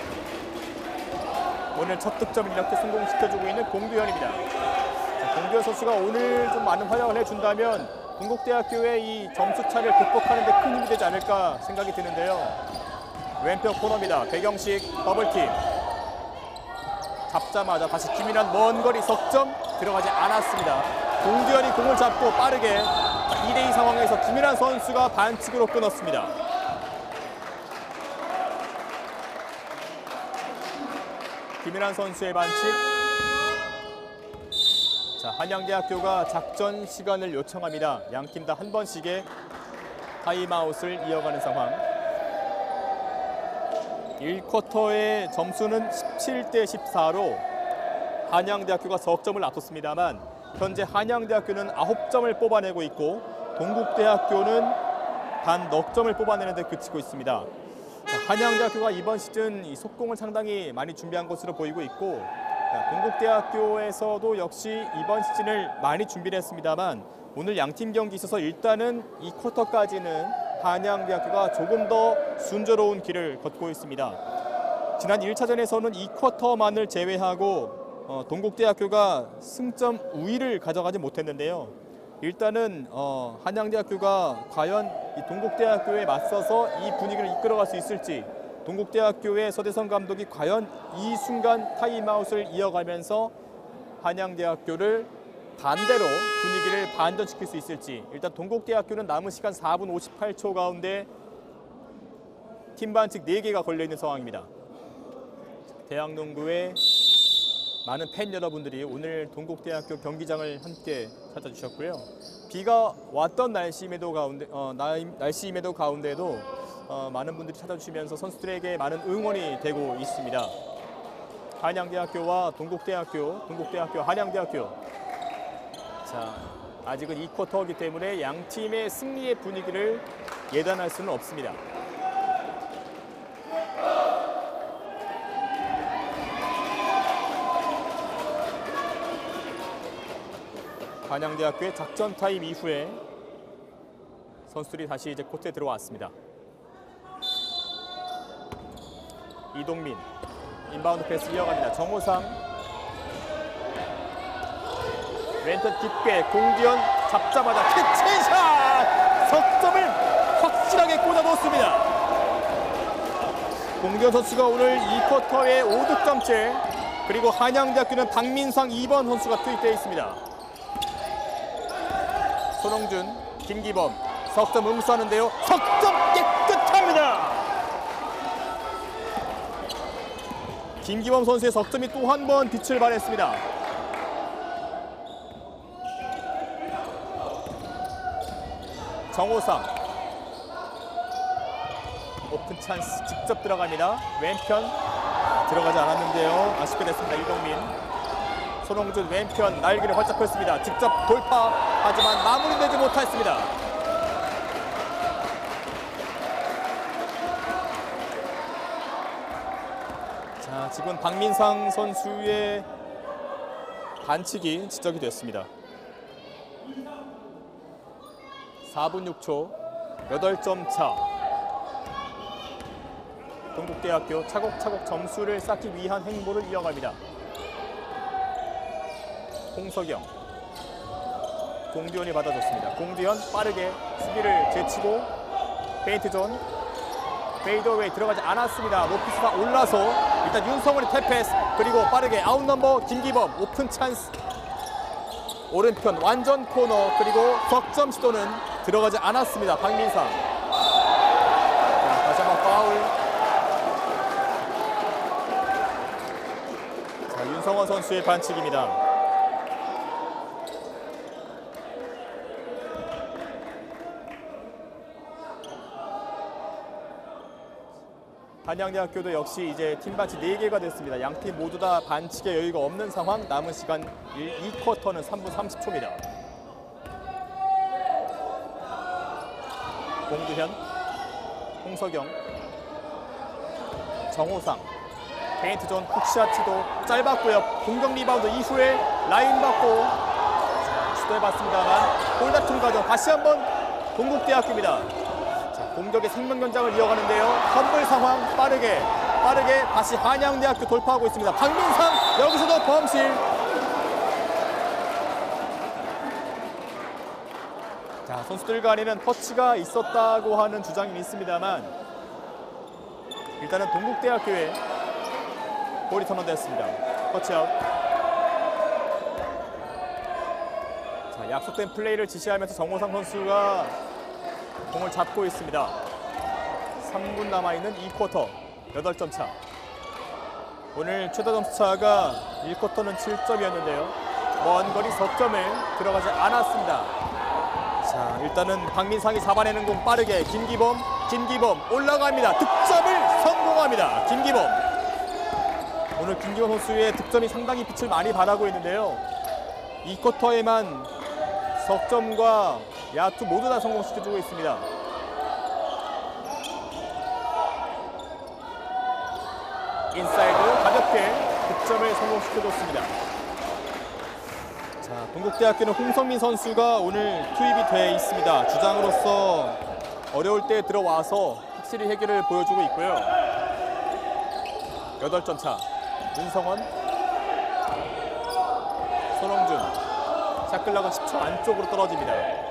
오늘 첫 득점을 이렇게 성공시켜주고 있는 공두현입니다. 자, 공두현 선수가 오늘 좀 많은 활약을 해준다면 동국대학교의 이 점수차를 극복하는 데 큰 힘이 되지 않을까 생각이 드는데요. 왼편 코너입니다. 배경식 더블팀. 잡자마자 다시 김인환 먼 거리 석점 들어가지 않았습니다. 공두현이 공을 잡고 빠르게 2대2 상황에서 김인환 선수가 반칙으로 끊었습니다. 김인환 선수의 반칙. 자, 한양대학교가 작전 시간을 요청합니다. 양팀 다 한 번씩의 타임아웃을 이어가는 상황. 1쿼터의 점수는 17대 14로 한양대학교가 석점을 앞섰습니다만 현재 한양대학교는 9점을 뽑아내고 있고 동국대학교는 단 넉 점을 뽑아내는 데 그치고 있습니다. 자, 한양대학교가 이번 시즌 이 속공을 상당히 많이 준비한 것으로 보이고 있고, 자, 동국대학교에서도 역시 이번 시즌을 많이 준비를 했습니다만 오늘 양팀 경기 있어서 일단은 이 쿼터까지는 한양대학교가 조금 더 순조로운 길을 걷고 있습니다. 지난 1차전에서는 이 쿼터만을 제외하고 동국대학교가 승점 우위를 가져가지 못했는데요. 일단은 한양대학교가 과연 이 동국대학교에 맞서서 이 분위기를 이끌어갈 수 있을지, 동국대학교의 서대성 감독이 과연 이 순간 타임아웃을 이어가면서 한양대학교를 반대로 분위기를 반전시킬 수 있을지. 일단 동국대학교는 남은 시간 4분 58초 가운데 팀 반칙 4개가 걸려있는 상황입니다. 대학농구의 많은 팬 여러분들이 오늘 동국대학교 경기장을 함께 찾아주셨고요. 비가 왔던 날씨임에도 가운데도 많은 분들이 찾아주시면서 선수들에게 많은 응원이 되고 있습니다. 한양대학교와 동국대학교, 한양대학교. 자, 아직은 2쿼터이기 때문에 양 팀의 승리의 분위기를 예단할 수는 없습니다. 한양대학교의 작전 타임 이후에 선수들이 다시 이제 코트에 들어왔습니다. 이동민, 인바운드 패스 이어갑니다. 정호상, 왼쪽 깊게 공두현 잡자마자 캐치샷! 석점을 확실하게 꽂아놓습니다. 공두현 선수가 오늘 2쿼터에 5득점째, 그리고 한양대학교는 박민상 2번 선수가 투입되어 있습니다. 손흥준, 김기범, 석점 응수하는데요. 석점 깨끗합니다. 김기범 선수의 석점이 또 한 번 빛을 발했습니다. 정호상 오픈 찬스 직접 들어갑니다. 왼편 들어가지 않았는데요. 아쉽게 됐습니다. 이동민. 손홍준 왼편 날개를 활짝 폈습니다. 직접 돌파 하지만 마무리되지 못했습니다. 자, 지금 박민상 선수의 반칙이 지적이 됐습니다. 4분 6초 8점 차. 동국대학교 차곡차곡 점수를 쌓기 위한 행보를 이어갑니다. 홍석영, 공두현이 받아줬습니다. 공두현 빠르게 수비를 제치고 페인트존, 페이더웨이 들어가지 않았습니다. 로피스가 올라서 일단 윤성원의 탭패스, 그리고 빠르게 아웃넘버 김기범 오픈 찬스, 오른편 완전 코너, 그리고 석점 시도는 들어가지 않았습니다. 박민상. 자, 다시 한번 파울. 자, 윤성원 선수의 반칙입니다. 한양대학교도 역시 이제 팀 반칙 4개가 됐습니다. 양팀 모두 다 반칙의 여유가 없는 상황. 남은 시간 2쿼터는 3분 30초입니다. 공두현, 홍석영, 정호상, 페인트존 훅샷 시도 짧았고요. 공격 리바운드 이후에 라인 받고 시도해봤습니다만 골다툼 과정. 다시 한번 동국대학교입니다. 공격의 생명전장을 이어가는데요. 험블 상황 빠르게 다시 한양대학교 돌파하고 있습니다. 박민상 여기서도 범실. 자, 선수들 간에는 터치가 있었다고 하는 주장이 있습니다만 일단은 동국대학교에 볼이 턴언됐습니다. 터치아웃. 자, 약속된 플레이를 지시하면서 정호상 선수가 공을 잡고 있습니다. 3분 남아있는 2쿼터 8점 차. 오늘 최다 점수 차가 1쿼터는 7점이었는데요. 먼 거리 석점을 들어가지 않았습니다. 자, 일단은 박민상이 잡아내는 공 빠르게 김기범 올라갑니다. 득점을 성공합니다. 김기범. 오늘 김기범 선수의 득점이 상당히 빛을 많이 발하고 있는데요. 2쿼터에만 석점과 야투 모두 다 성공시켜주고 있습니다. 인사이드 가볍게 득점을 성공시켜줬습니다. 자, 동국대학교는 홍성민 선수가 오늘 투입이 돼 있습니다. 주장으로서 어려울 때 들어와서 확실히 해결을 보여주고 있고요. 8점 차. 윤성원, 손홍준, 샷클락은 10초 안쪽으로 떨어집니다.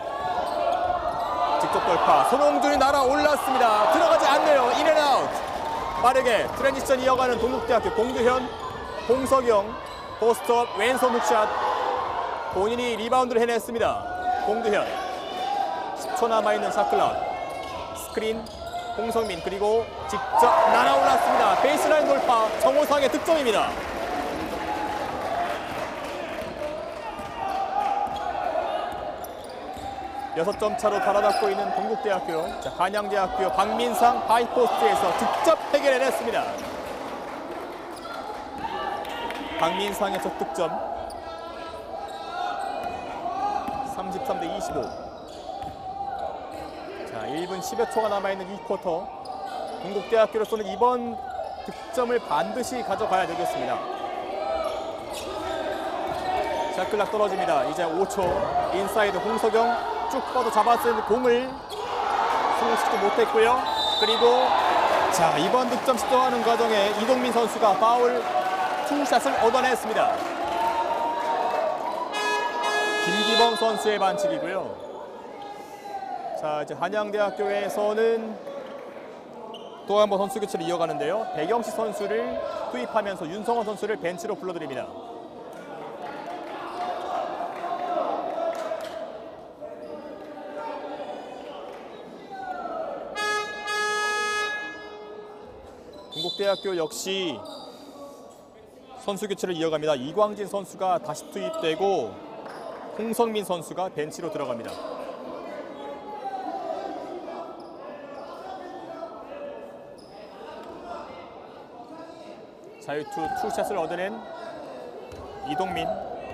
직접 돌파, 손홍준이 날아올랐습니다. 들어가지 않네요. 인앤아웃. 빠르게 트랜지션 이어가는 동국대학교. 공두현, 홍석영, 포스트업 왼손 훅샷. 본인이 리바운드를 해냈습니다. 공두현. 10초 남아있는 샷클락. 스크린, 홍성민, 그리고 직접 날아올랐습니다. 베이스라인 돌파, 정호상의 득점입니다. 6점 차로 달아나고 있는 동국대학교. 자, 한양대학교 박민상 하이포스트에서 직접 해결해냈습니다. 박민상의 첫 득점. 33대 25. 자, 1분 10여 초가 남아있는 2쿼터. 동국대학교로서는 이번 득점을 반드시 가져가야 되겠습니다. 샷클락 떨어집니다. 이제 5초. 인사이드 홍석영. 쭉 뻗어 잡았을 공을 성공시키지 못했고요. 그리고 자, 이번 득점 시도하는 과정에 이동민 선수가 파울 투샷을 얻어냈습니다. 김기범 선수의 반칙이고요. 자, 이제 한양대학교에서는 또 한 번 선수 교체를 이어가는데요. 백영식 선수를 투입하면서 윤성원 선수를 벤치로 불러드립니다. 동국대학교 역시 선수 교체를 이어갑니다. 이광진 선수가 다시 투입되고 홍성민 선수가 벤치로 들어갑니다. 자유투 투샷을 얻어낸 이동민.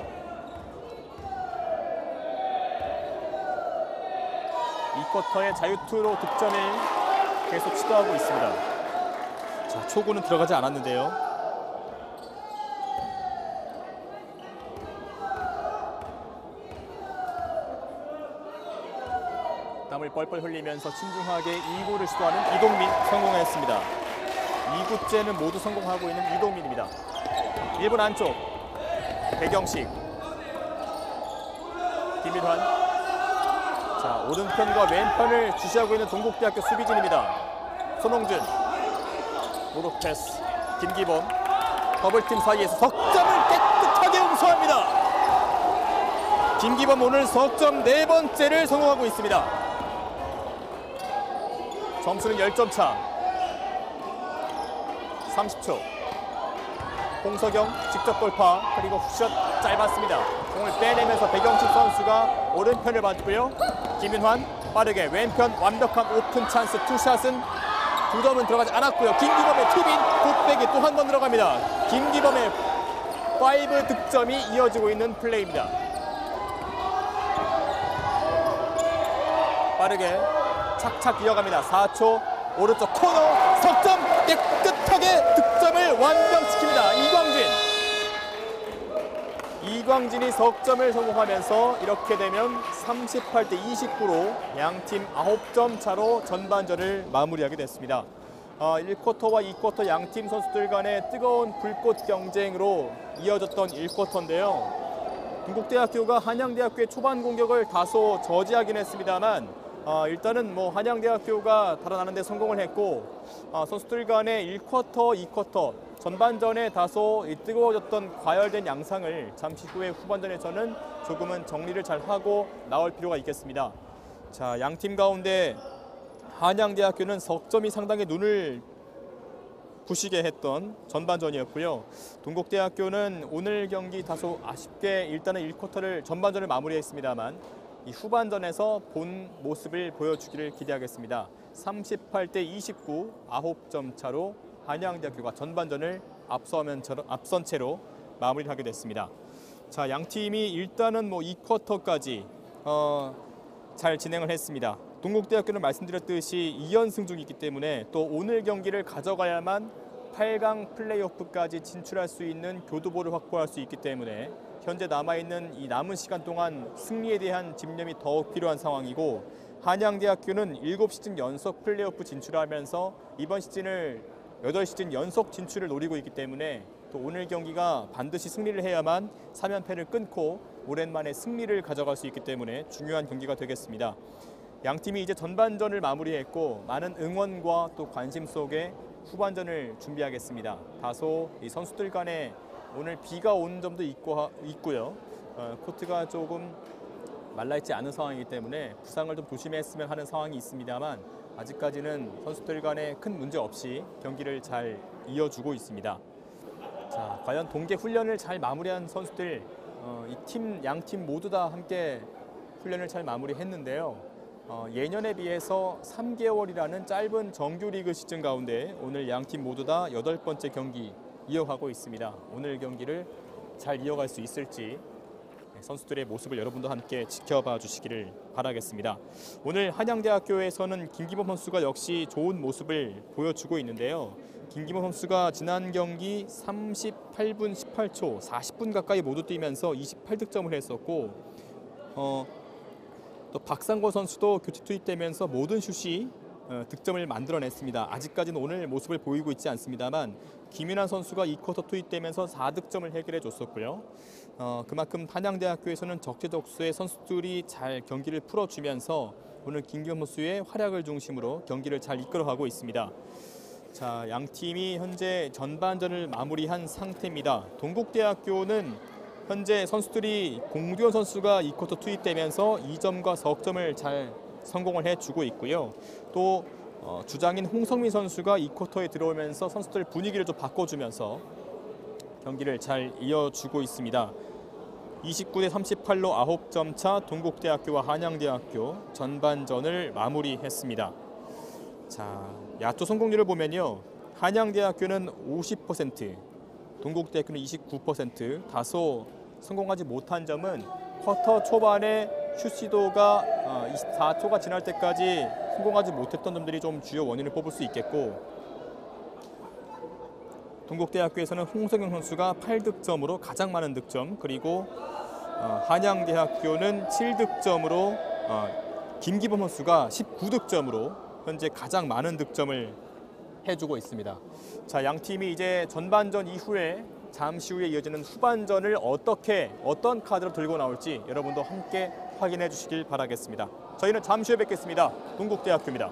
이 쿼터의 자유투로 득점을 계속 시도하고 있습니다. 자, 초구는 들어가지 않았는데요. 땀을 뻘뻘 흘리면서 신중하게 2구를 시도하는 이동민 성공했습니다. 2구째는 모두 성공하고 있는 이동민입니다. 1번 안쪽 배경식, 김일환. 자, 오른편과 왼편을 주시하고 있는 동국대학교 수비진입니다. 손홍준, 오로 패스, 김기범. 더블팀 사이에서 석점을 깨끗하게 응수합니다. 김기범 오늘 석점 4번째를 성공하고 있습니다. 점수는 10점 차. 30초. 홍석영 직접 돌파, 그리고 훅샷 짧았습니다. 공을 빼내면서 배경식 선수가 오른편을 받고요. 김윤환 빠르게 왼편 완벽한 오픈 찬스 투샷은 2점은 들어가지 않았고요. 김기범의 투빈 굿백이 또 한 번 들어갑니다. 김기범의 5 득점이 이어지고 있는 플레이입니다. 빠르게 착착 이어갑니다. 4초 오른쪽 코너 석점 깨끗하게 득점을 완성시킵니다. 이광진이 석점을 성공하면서 이렇게 되면 38대 29로 양팀 9점 차로 전반전을 마무리하게 됐습니다. 1쿼터와 2쿼터 양팀 선수들 간의 뜨거운 불꽃 경쟁으로 이어졌던 1쿼터인데요. 동국대학교가 한양대학교의 초반 공격을 다소 저지하긴 했습니다만 일단은 한양대학교가 달아나는 데 성공을 했고 선수들 간의 1쿼터, 2쿼터 전반전에 다소 뜨거워졌던 과열된 양상을 잠시 후에 후반전에서는 조금은 정리를 잘 하고 나올 필요가 있겠습니다. 자, 양팀 가운데 한양대학교는 석점이 상당히 눈을 부시게 했던 전반전이었고요. 동국대학교는 오늘 경기 다소 아쉽게 일단은 1쿼터를 전반전을 마무리했습니다만 이 후반전에서 본 모습을 보여주기를 기대하겠습니다. 38대 29, 9점 차로 한양대학교가 전반전을 앞선 채로 마무리를 하게 됐습니다. 자, 양 팀이 일단은 2쿼터까지 잘 진행을 했습니다. 동국대학교는 말씀드렸듯이 2연승 중이기 때문에 또 오늘 경기를 가져가야만 8강 플레이오프까지 진출할 수 있는 교두보를 확보할 수 있기 때문에 현재 남아있는 이 남은 시간 동안 승리에 대한 집념이 더욱 필요한 상황이고, 한양대학교는 7시즌 연속 플레이오프 진출하면서 이번 시즌을 8시즌 연속 진출을 노리고 있기 때문에 또 오늘 경기가 반드시 승리를 해야만 3연패를 끊고 오랜만에 승리를 가져갈 수 있기 때문에 중요한 경기가 되겠습니다. 양팀이 이제 전반전을 마무리했고 많은 응원과 또 관심 속에 후반전을 준비하겠습니다. 다소 이 선수들 간에 오늘 비가 온 점도 있고요. 코트가 조금 말라있지 않은 상황이기 때문에 부상을 좀 조심했으면 하는 상황이 있습니다만 아직까지는 선수들 간에 큰 문제 없이 경기를 잘 이어주고 있습니다. 자, 과연 동계 훈련을 잘 마무리한 선수들, 양 팀 모두 다 함께 훈련을 잘 마무리했는데요. 예년에 비해서 3개월이라는 짧은 정규리그 시즌 가운데 오늘 양 팀 모두 다 8번째 경기 이어가고 있습니다. 오늘 경기를 잘 이어갈 수 있을지 선수들의 모습을 여러분도 함께 지켜봐 주시기를 바라겠습니다. 오늘 한양대학교에서는 김기범 선수가 역시 좋은 모습을 보여주고 있는데요. 김기범 선수가 지난 경기 38분 18초, 40분 가까이 모두 뛰면서 28득점을 했었고 또 박상권 선수도 교체 투입되면서 모든 슛이 득점을 만들어냈습니다. 아직까지는 오늘 모습을 보이고 있지 않습니다만 김윤환 선수가 2쿼터 투입되면서 4득점을 해결해 줬었고요. 그만큼 한양대학교에서는 적재적소의 선수들이 잘 경기를 풀어주면서 오늘 김기범 선수의 활약을 중심으로 경기를 잘 이끌어가고 있습니다. 자, 양 팀이 현재 전반전을 마무리한 상태입니다. 동국대학교는 현재 선수들이 공두현 선수가 2쿼터 투입되면서 2점과 석점을 잘 성공을 해주고 있고요. 또 주장인 홍성민 선수가 이 쿼터에 들어오면서 선수들 분위기를 좀 바꿔주면서 경기를 잘 이어주고 있습니다. 29대 38로 9점 차 동국대학교와 한양대학교 전반전을 마무리했습니다. 자, 야투 성공률을 보면요. 한양대학교는 50%, 동국대학교는 29%. 다소 성공하지 못한 점은 쿼터 초반에 슛 시도가 24초가 지날 때까지 성공하지 못했던 점들이 좀 주요 원인을 뽑을 수 있겠고, 동국대학교에서는 홍성영 선수가 8득점으로 가장 많은 득점, 그리고 한양대학교는 7득점으로 김기범 선수가 19득점으로 현재 가장 많은 득점을 해주고 있습니다. 자, 양 팀이 이제 전반전 이후에 잠시 후에 이어지는 후반전을 어떤 카드로 들고 나올지 여러분도 함께 확인해 주시길 바라겠습니다. 저희는 잠시 후에 뵙겠습니다. 동국대학교입니다.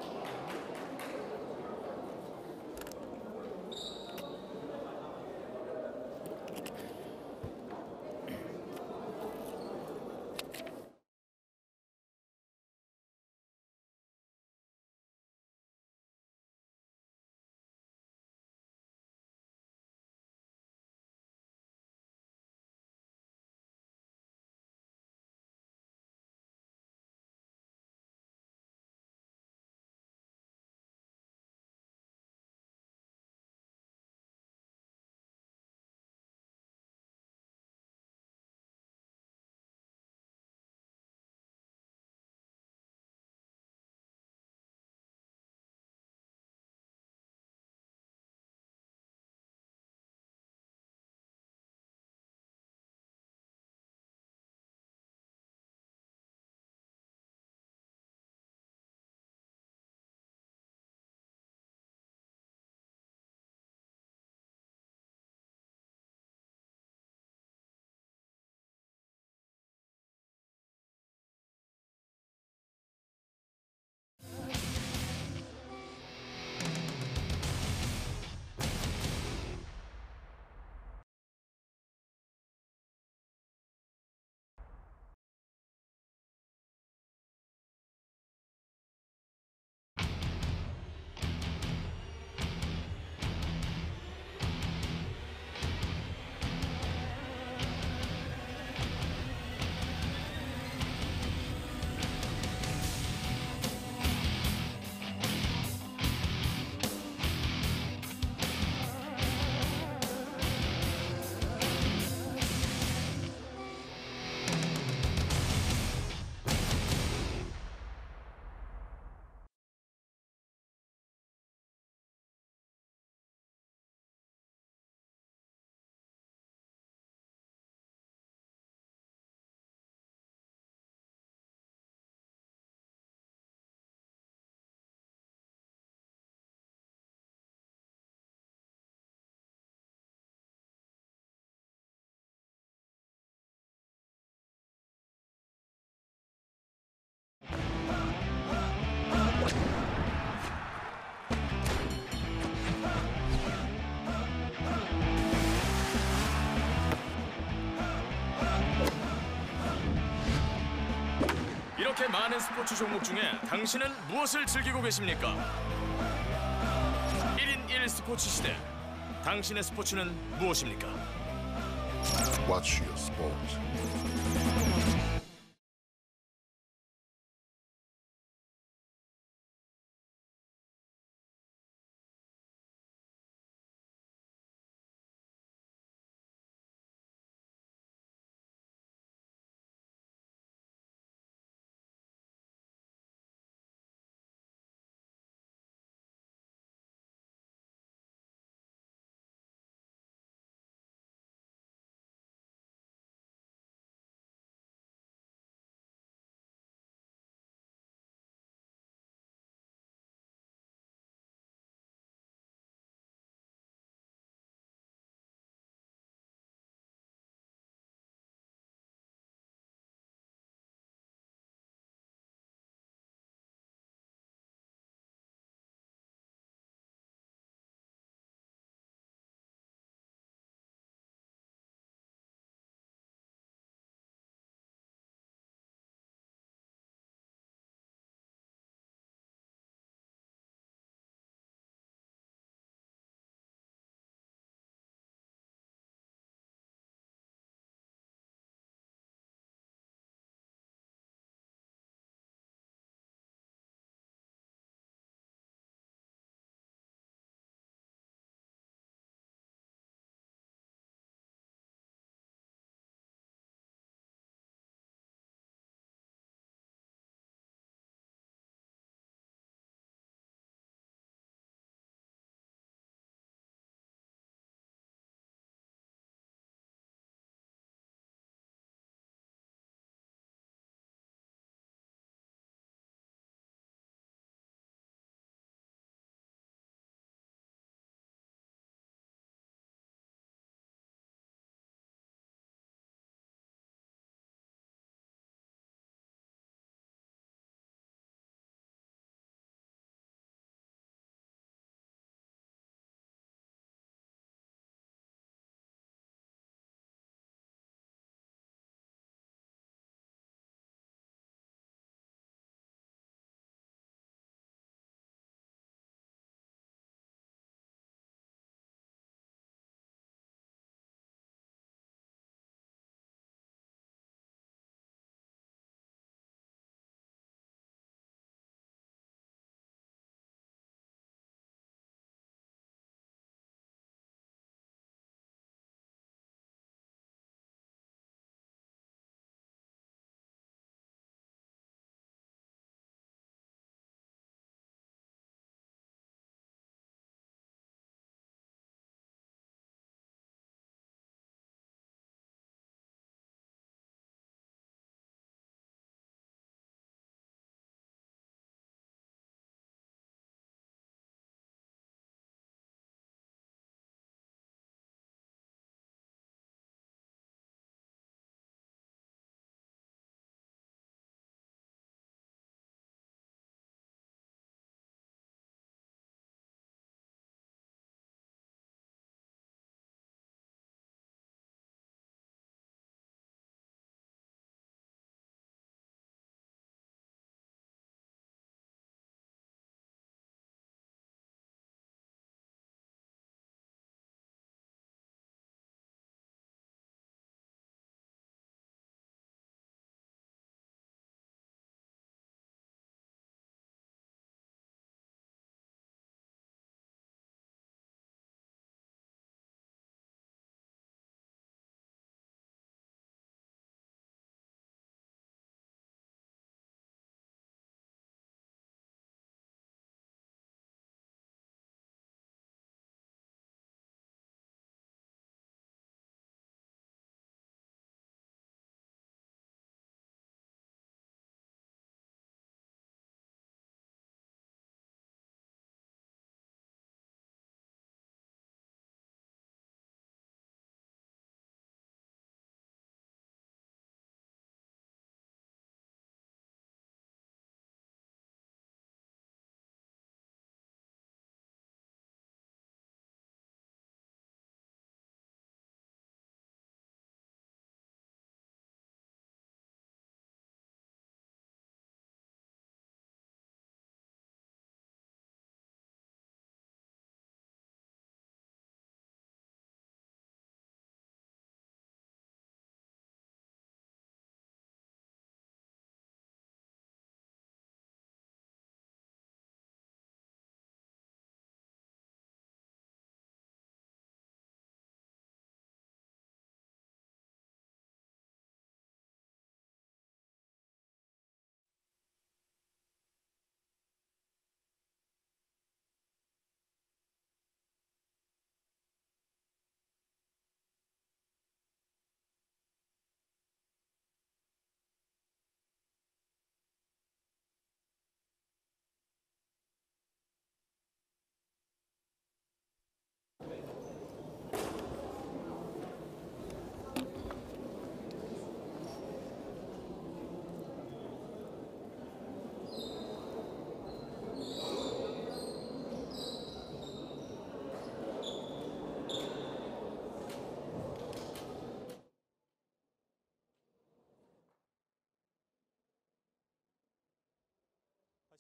이렇게 많은 스포츠 종목 중에 당신은 무엇을 즐기고 계십니까? 1인 1 스포츠 시대. 당신의 스포츠는 무엇입니까? Watch your sport.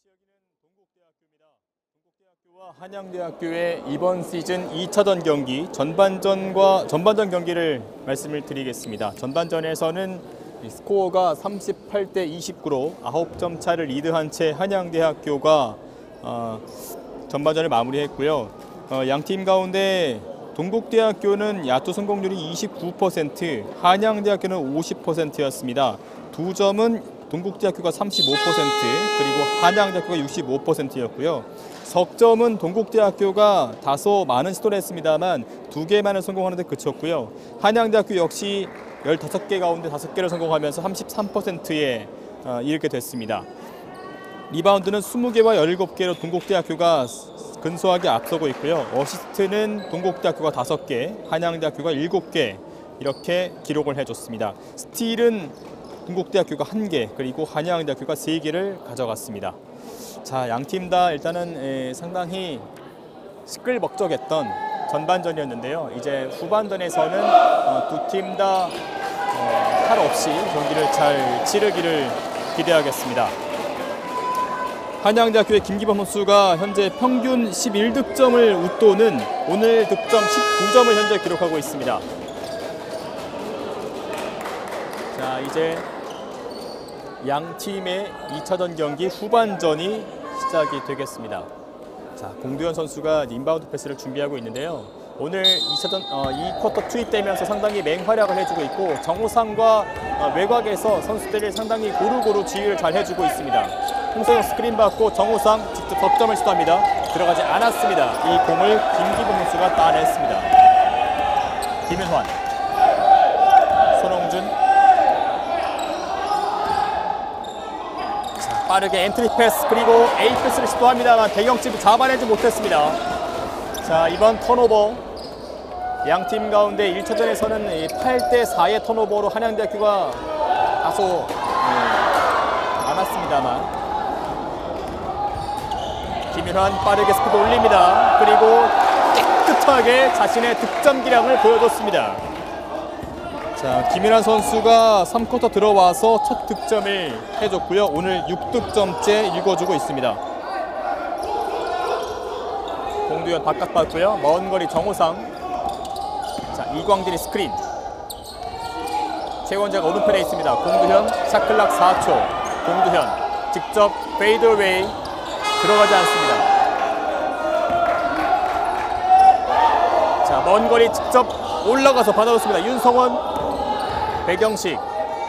동국대학교와 한양대학교의 이번 시즌 2차전 경기 전반전 경기를 말씀을 드리겠습니다. 전반전에서는 스코어가 38대 29로 9점 차를 리드한 채 한양대학교가 전반전을 마무리했고요. 양팀 가운데 동국대학교는 야투 성공률이 29%, 한양대학교는 50%였습니다. 두 점은 동국대학교가 35%, 그리고 한양대학교가 65%였고요. 석점은 동국대학교가 다소 많은 시도를 했습니다만 2개만을 성공하는 데 그쳤고요. 한양대학교 역시 15개 가운데 5개를 성공하면서 33%에 이르게 됐습니다. 리바운드는 20개와 17개로 동국대학교가 근소하게 앞서고 있고요. 어시스트는 동국대학교가 5개, 한양대학교가 7개 이렇게 기록을 해줬습니다. 스틸은 동국대학교가 1개, 그리고 한양대학교가 3개를 가져갔습니다. 자, 양팀 다 일단은 상당히 시끌벅적했던 전반전이었는데요. 이제 후반전에서는 두 팀 다 탈 없이 경기를 잘 치르기를 기대하겠습니다. 한양대학교의 김기범 선수가 현재 평균 11득점을 웃도는 오늘 득점 19점을 현재 기록하고 있습니다. 자, 이제 양 팀의 2차전 경기 후반전이 시작이 되겠습니다. 자, 공두현 선수가 인바운드 패스를 준비하고 있는데요. 오늘 2차전 2쿼터 투입되면서 상당히 맹활약을 해주고 있고 정우상과 외곽에서 선수들이 상당히 고루고루 지휘를 잘 해주고 있습니다. 홍서영 스크린 받고 정우상 직접 득점을 시도합니다. 들어가지 않았습니다. 이 공을 김기범 선수가 따냈습니다. 김윤환, 손홍준, 자, 빠르게 엔트리 패스 그리고 에이 패스를 시도합니다만 배경집을 잡아내지 못했습니다. 자, 이번 턴오버 양팀 가운데 1차전에서는 8대 4의 턴오버로 한양대학교가 다소 많았습니다만 김윤환 빠르게 스피드 올립니다. 그리고 깨끗하게 자신의 득점 기량을 보여줬습니다. 자, 김윤환 선수가 3쿼터 들어와서 첫 득점을 해줬고요. 오늘 6득점째 읽어주고 있습니다. 공두현 바깥 봤고요. 먼 거리 정호상. 자, 이광진이 스크린. 최원재가 오른편에 있습니다. 공두현 샷클락 4초. 공두현 직접 페이드웨이 들어가지 않습니다. 자, 먼 거리 직접 올라가서 받아줬습니다. 윤성원, 배경식,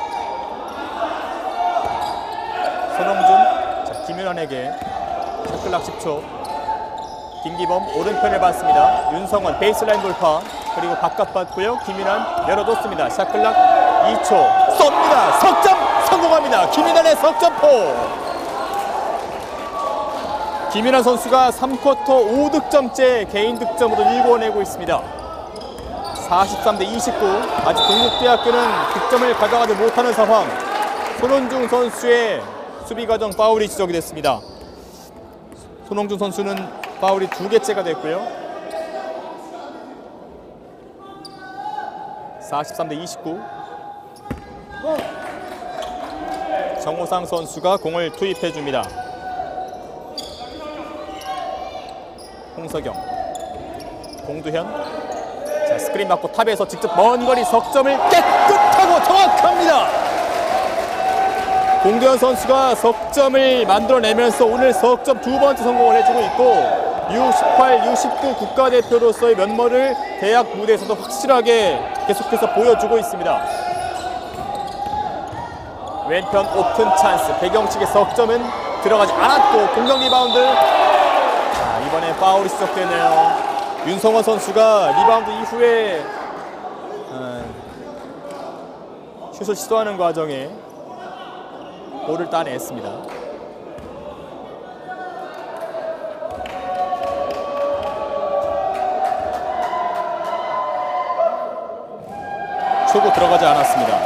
손홍준. 자, 김윤환에게 샷클락 10초. 김기범 오른편을 봤습니다. 윤성원 베이스라인 돌파. 그리고 바깥 봤고요. 김윤환 열어뒀습니다. 샷클락 2초. 쏩니다. 석점 성공합니다. 김윤환의 석점포. 김윤환 선수가 3쿼터 5득점째 개인 득점으로 일궈내고 있습니다. 43대 29. 아직 동국대학교는 득점을 가져가지 못하는 상황. 손원중 선수의 수비 과정 파울이 지적이 됐습니다. 손홍준 선수는 파울이 2개째가 됐고요. 43대 29. 정호상 선수가 공을 투입해줍니다. 홍석영, 공두현. 자, 스크린 맞고 탑에서 직접 먼 거리 석점을 깨끗하고 정확합니다. 공두현 선수가 석점을 만들어내면서 오늘 석점 2번째 성공을 해주고 있고 U18, U19 국가대표로서의 면모를 대학 무대에서도 확실하게 계속해서 보여주고 있습니다. 왼편 오픈 찬스. 배경식의 석점은 들어가지 않았고 공격 리바운드. 자, 이번에 파울이 시작되네요. 윤성원 선수가 리바운드 이후에 슛을 시도하는 과정에 볼을 따냈습니다. 초구 들어가지 않았습니다.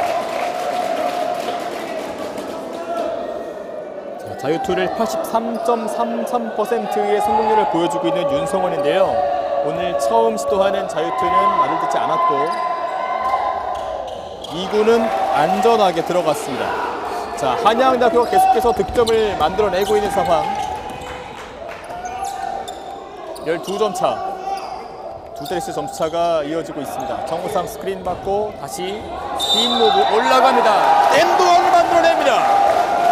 자, 자유투를 83.33%의 성공률을 보여주고 있는 윤성원인데요. 오늘 처음 시도하는 자유투는 말을 듣지 않았고 2구는 안전하게 들어갔습니다. 자, 한양대학교가 계속해서 득점을 만들어내고 있는 상황. 12점 차. 두 자릿수 점수차가 이어지고 있습니다. 정우상 스크린 받고 다시 스피인 모브 올라갑니다. 엔드원을 만들어냅니다.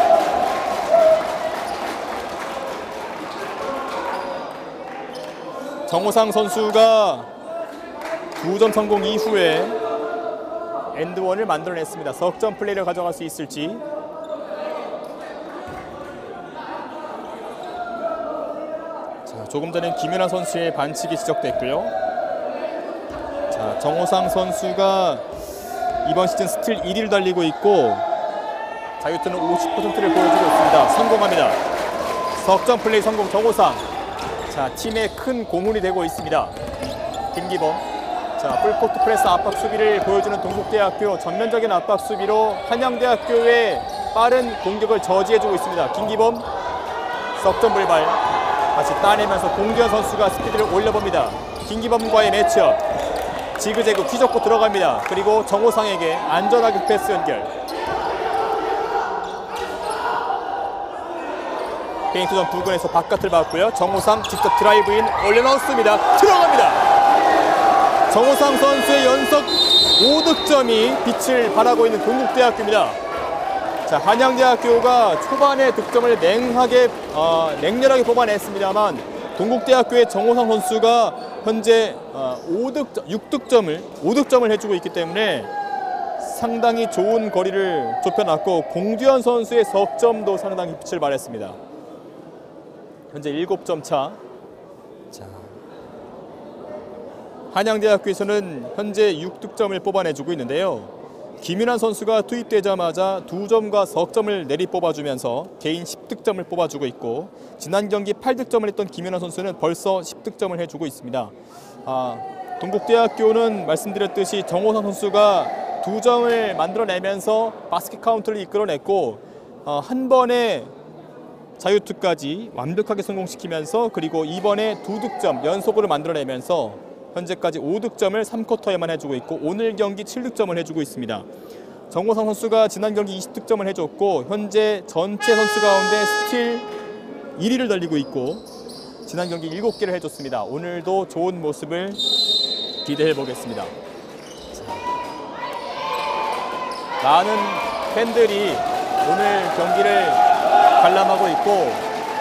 정우상 선수가 2점 성공 이후에 엔드원을 만들어냈습니다. 석점 플레이를 가져갈 수 있을지. 자, 조금 전에 김윤아 선수의 반칙이 지적됐고요. 자, 정우상 선수가 이번 시즌 스틸 1위를 달리고 있고 자유투는 50%를 보여주고 있습니다. 성공합니다. 석점 플레이 성공 정우상. 자, 팀의 큰 고문이 되고 있습니다. 김기범. 자, 풀코트 프레스 압박 수비를 보여주는 동국대학교. 전면적인 압박 수비로 한양대학교의 빠른 공격을 저지해주고 있습니다. 김기범 석점 불발. 다시 따내면서 공규현 선수가 스피드를 올려봅니다. 김기범과의 매치업. 지그재그 휘젓고 들어갑니다. 그리고 정호상에게 안전하게 패스 연결. 페인트존 부근에서 바깥을 봤고요. 정호상 직접 드라이브인 올려넣습니다. 들어갑니다. 정호상 선수의 연속 5득점이 빛을 발하고 있는 동국대학교입니다. 자, 한양대학교가 초반에 득점을 맹렬하게 뽑아냈습니다만 동국대학교의 정호상 선수가 현재 5득점을 해주고 있기 때문에 상당히 좋은 거리를 좁혀놨고 공규현 선수의 석점도 상당히 빛을 발했습니다. 현재 7점 차. 자, 한양대학교에서는 현재 6득점을 뽑아내주고 있는데요. 김윤환 선수가 투입되자마자 2점과 석점을 내리 뽑아주면서 개인 10득점을 뽑아주고 있고 지난 경기 8득점을 했던 김윤환 선수는 벌써 10득점을 해주고 있습니다. 동국대학교는 말씀드렸듯이 정호상 선수가 2점을 만들어내면서 바스켓 카운트를 이끌어냈고 한 번에 자유투까지 완벽하게 성공시키면서 그리고 이번에 2득점 연속으로 만들어내면서 현재까지 5득점을 3쿼터에만 해주고 있고 오늘 경기 7득점을 해주고 있습니다. 정호상 선수가 지난 경기 20득점을 해줬고 현재 전체 선수 가운데 스틸 1위를 달리고 있고 지난 경기 7개를 해줬습니다. 오늘도 좋은 모습을 기대해 보겠습니다. 많은 팬들이 오늘 경기를 관람하고 있고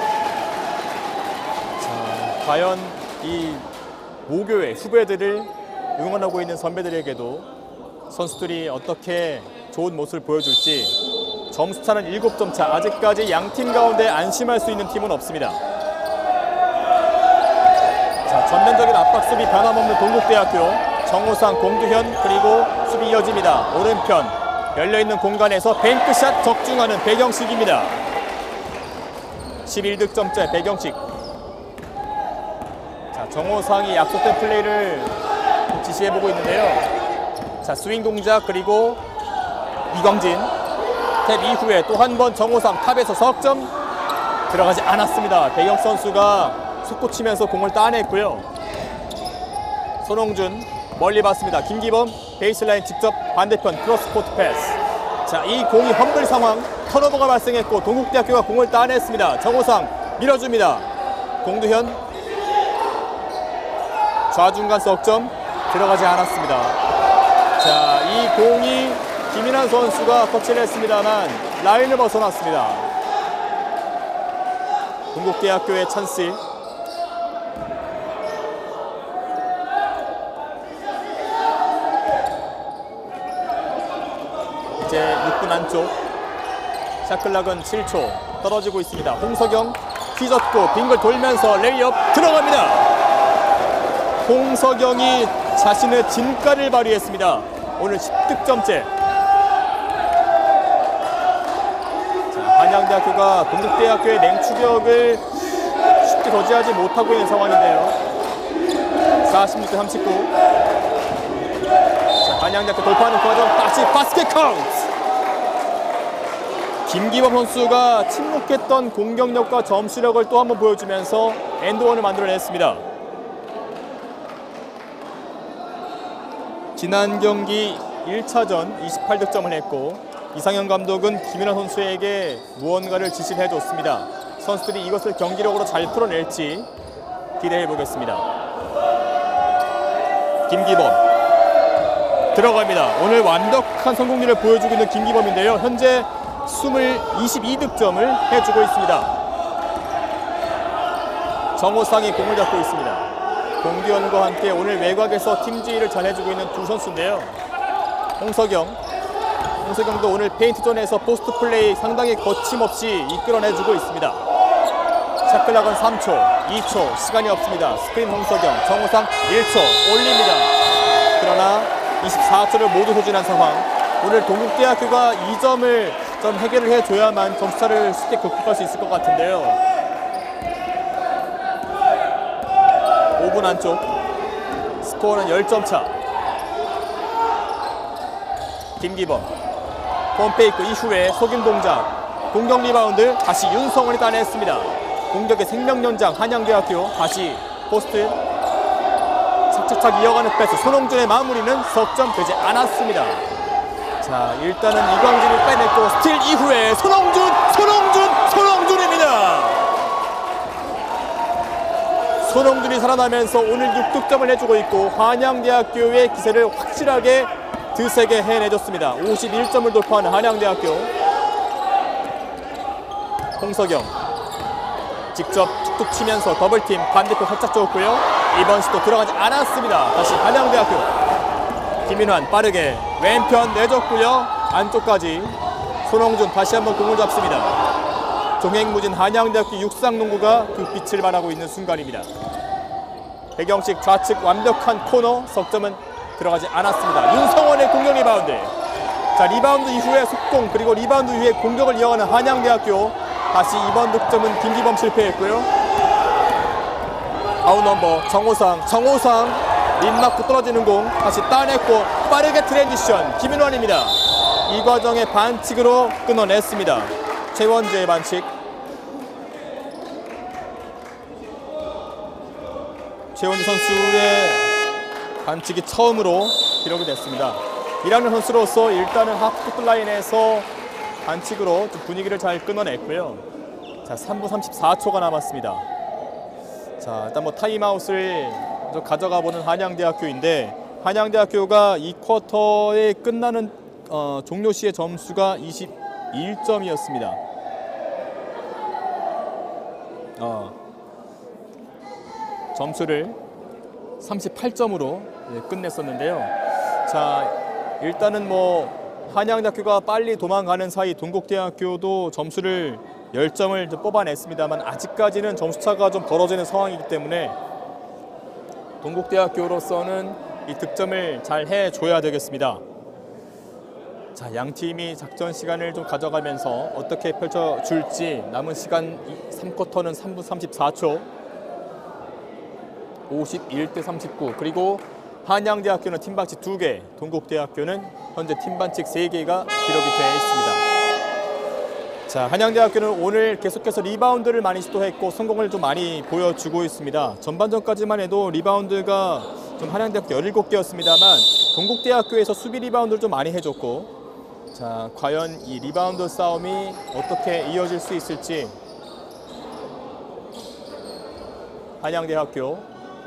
자, 과연 이 모교의 후배들을 응원하고 있는 선배들에게도 선수들이 어떻게 좋은 모습을 보여줄지 점수차는 7점 차. 아직까지 양팀 가운데 안심할 수 있는 팀은 없습니다. 자, 전면적인 압박 수비 변함없는 동국대학교. 정호상, 공두현 그리고 수비 이어집니다. 오른편 열려있는 공간에서 뱅크샷 적중하는 배경식입니다. 11득점째 배경식. 자, 정호상이 약속된 플레이를 지시해보고 있는데요. 자, 스윙 동작 그리고 이광진 탭 이후에 또 한 번 정호상 탑에서 석점 들어가지 않았습니다. 배경 선수가 솟구치면서 공을 따냈고요. 손홍준 멀리 봤습니다. 김기범 베이스라인 직접 반대편 크로스코트 패스. 자, 이 공이 험블 상황 턴오버가 발생했고 동국대학교가 공을 따냈습니다. 정호상 밀어줍니다. 공두현 좌중간 석점 들어가지 않았습니다. 자, 이 공이 김인환 선수가 터치를 했습니다만 라인을 벗어났습니다. 동국대학교의 찬스. 이제 6분 안쪽. 샤클락은 7초 떨어지고 있습니다. 홍석영 휘젓고 빙글 돌면서 레이업 들어갑니다. 홍석영이 자신의 진가를 발휘했습니다. 오늘 10득점째. 한양대학교가 동국대학교의 냉추격을 쉽게 저지하지 못하고 있는 상황인데요. 46대 39. 자, 한양대학교 돌파하는 과정 다시 바스켓 카운트. 김기범 선수가 침묵했던 공격력과 점수력을 또 한번 보여주면서 엔드원을 만들어냈습니다. 지난 경기 1차전 28득점을 했고 이상현 감독은 김윤환 선수에게 무언가를 지시를 해줬습니다. 선수들이 이것을 경기력으로 잘 풀어낼지 기대해 보겠습니다. 김기범 들어갑니다. 오늘 완벽한 성공률을 보여주고 있는 김기범인데요. 현재 22득점을 해주고 있습니다. 정호상이 공을 잡고 있습니다. 공기현과 함께 오늘 외곽에서 팀 지휘를 잘 해주고 있는 두 선수인데요. 홍석영도 오늘 페인트 존에서 포스트 플레이 상당히 거침없이 이끌어내주고 있습니다. 샤클락은 3초, 2초, 시간이 없습니다. 스크린 홍석영, 정호상 1초 올립니다. 그러나 24초를 모두 소진한 상황. 오늘 동국대학교가 2점을 좀 해결을 해줘야만 점수차를 쉽게 극복할 수 있을 것 같은데요. 5분 안쪽 스코어는 10점 차. 김기범 펌페이크 이후에 속임 동작, 공격 리바운드 다시 윤성원이 따냈습니다. 공격의 생명연장 한양대학교, 다시 포스트 착착착 이어가는 패스. 손홍준의 마무리는 석점되지 않았습니다. 자, 일단은 이광진이 빼냈고 스틸 이후에 손홍준입니다. 손홍준이 살아나면서 오늘 6득점을 해주고 있고 한양대학교의 기세를 확실하게 드세게 해내줬습니다. 51점을 돌파하는 한양대학교. 홍석영 직접 툭툭 치면서 더블팀, 반대편 살짝 줬고요. 이번 시도 들어가지 않았습니다. 다시 한양대학교. 김인환 빠르게 왼편 내줬고요. 안쪽까지 손홍준 다시 한번 공을 잡습니다. 종횡무진 한양대학교 육상농구가 그 빛을 발하고 있는 순간입니다. 배경식 좌측 완벽한 코너, 석점은 들어가지 않았습니다. 윤성원의 공격 리바운드. 자, 리바운드 이후에 속공, 그리고 리바운드 이후에 공격을 이어가는 한양대학교. 다시 이번 득점은 김기범 실패했고요. 아웃 넘버 정호상 림 맞고 떨어지는 공 다시 따냈고 빠르게 트랜지션 김인환입니다. 이 과정에 반칙으로 끊어냈습니다. 최원재의 반칙. 최원재 선수의 반칙이 처음으로 기록이 됐습니다. 1학년 선수로서 일단은 하프코트 라인에서 반칙으로 좀 분위기를 잘 끊어냈고요. 자, 3분 34초가 남았습니다. 자, 일단 뭐 타임아웃을 좀 가져가 보는 한양대학교인데, 한양대학교가 이 쿼터에 끝나는 종료 시의 점수가 21점이었습니다. 점수를 38점으로 끝냈었는데요. 자, 일단은 뭐 한양대학교가 빨리 도망가는 사이 동국대학교도 점수를 10점을 뽑아냈습니다만 아직까지는 점수차가 좀 벌어지는 상황이기 때문에 동국대학교로서는 이 득점을 잘 해줘야 되겠습니다. 자, 양 팀이 작전 시간을 좀 가져가면서 어떻게 펼쳐줄지. 남은 시간 3쿼터는 3분 34초. 51대 39. 그리고 한양대학교는 팀반칙 2개, 동국대학교는 현재 팀반칙 3개가 기록이 되어 있습니다. 자, 한양대학교는 오늘 계속해서 리바운드를 많이 시도했고 성공을 좀 많이 보여주고 있습니다. 전반전까지만 해도 리바운드가 좀 한양대학교 17개였습니다만 동국대학교에서 수비 리바운드를 좀 많이 해줬고, 자, 과연 이 리바운드 싸움이 어떻게 이어질 수 있을지. 한양대학교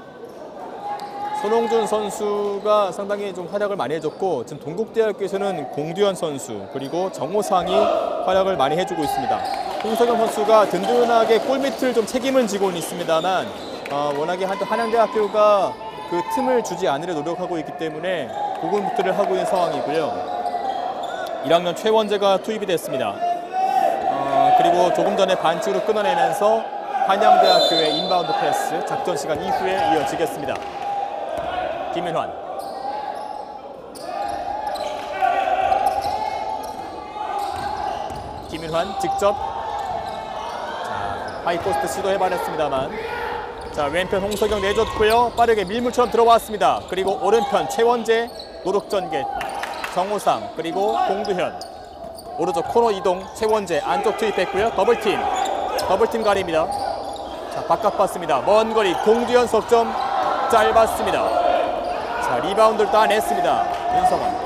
손홍준 선수가 상당히 좀 활약을 많이 해줬고, 지금 동국대학교에서는 공두현 선수 그리고 정호상이 활약을 많이 해주고 있습니다. 홍석영 선수가 든든하게 골밑을 좀 책임은 지고는 있습니다만 워낙에 한양대학교가 그 틈을 주지 않으려 노력하고 있기 때문에 고군분투를 하고 있는 상황이고요. 1학년 최원재가 투입이 됐습니다. 그리고 조금 전에 반칙으로 끊어내면서 한양대학교의 인바운드 패스 작전 시간 이후에 이어지겠습니다. 김인환 직접 하이포스트 시도해봤습니다만, 자, 왼편 홍석영 내줬고요. 빠르게 밀물처럼 들어왔습니다. 그리고 오른편 최원재 노력전개 정호상 그리고 공두현 오른쪽 코너 이동 최원재 안쪽 투입했고요. 더블팀 가립니다. 자, 바깥 봤습니다. 먼 거리 공두현 석점 짧았습니다. 자, 리바운드를 따냈습니다. 윤성원.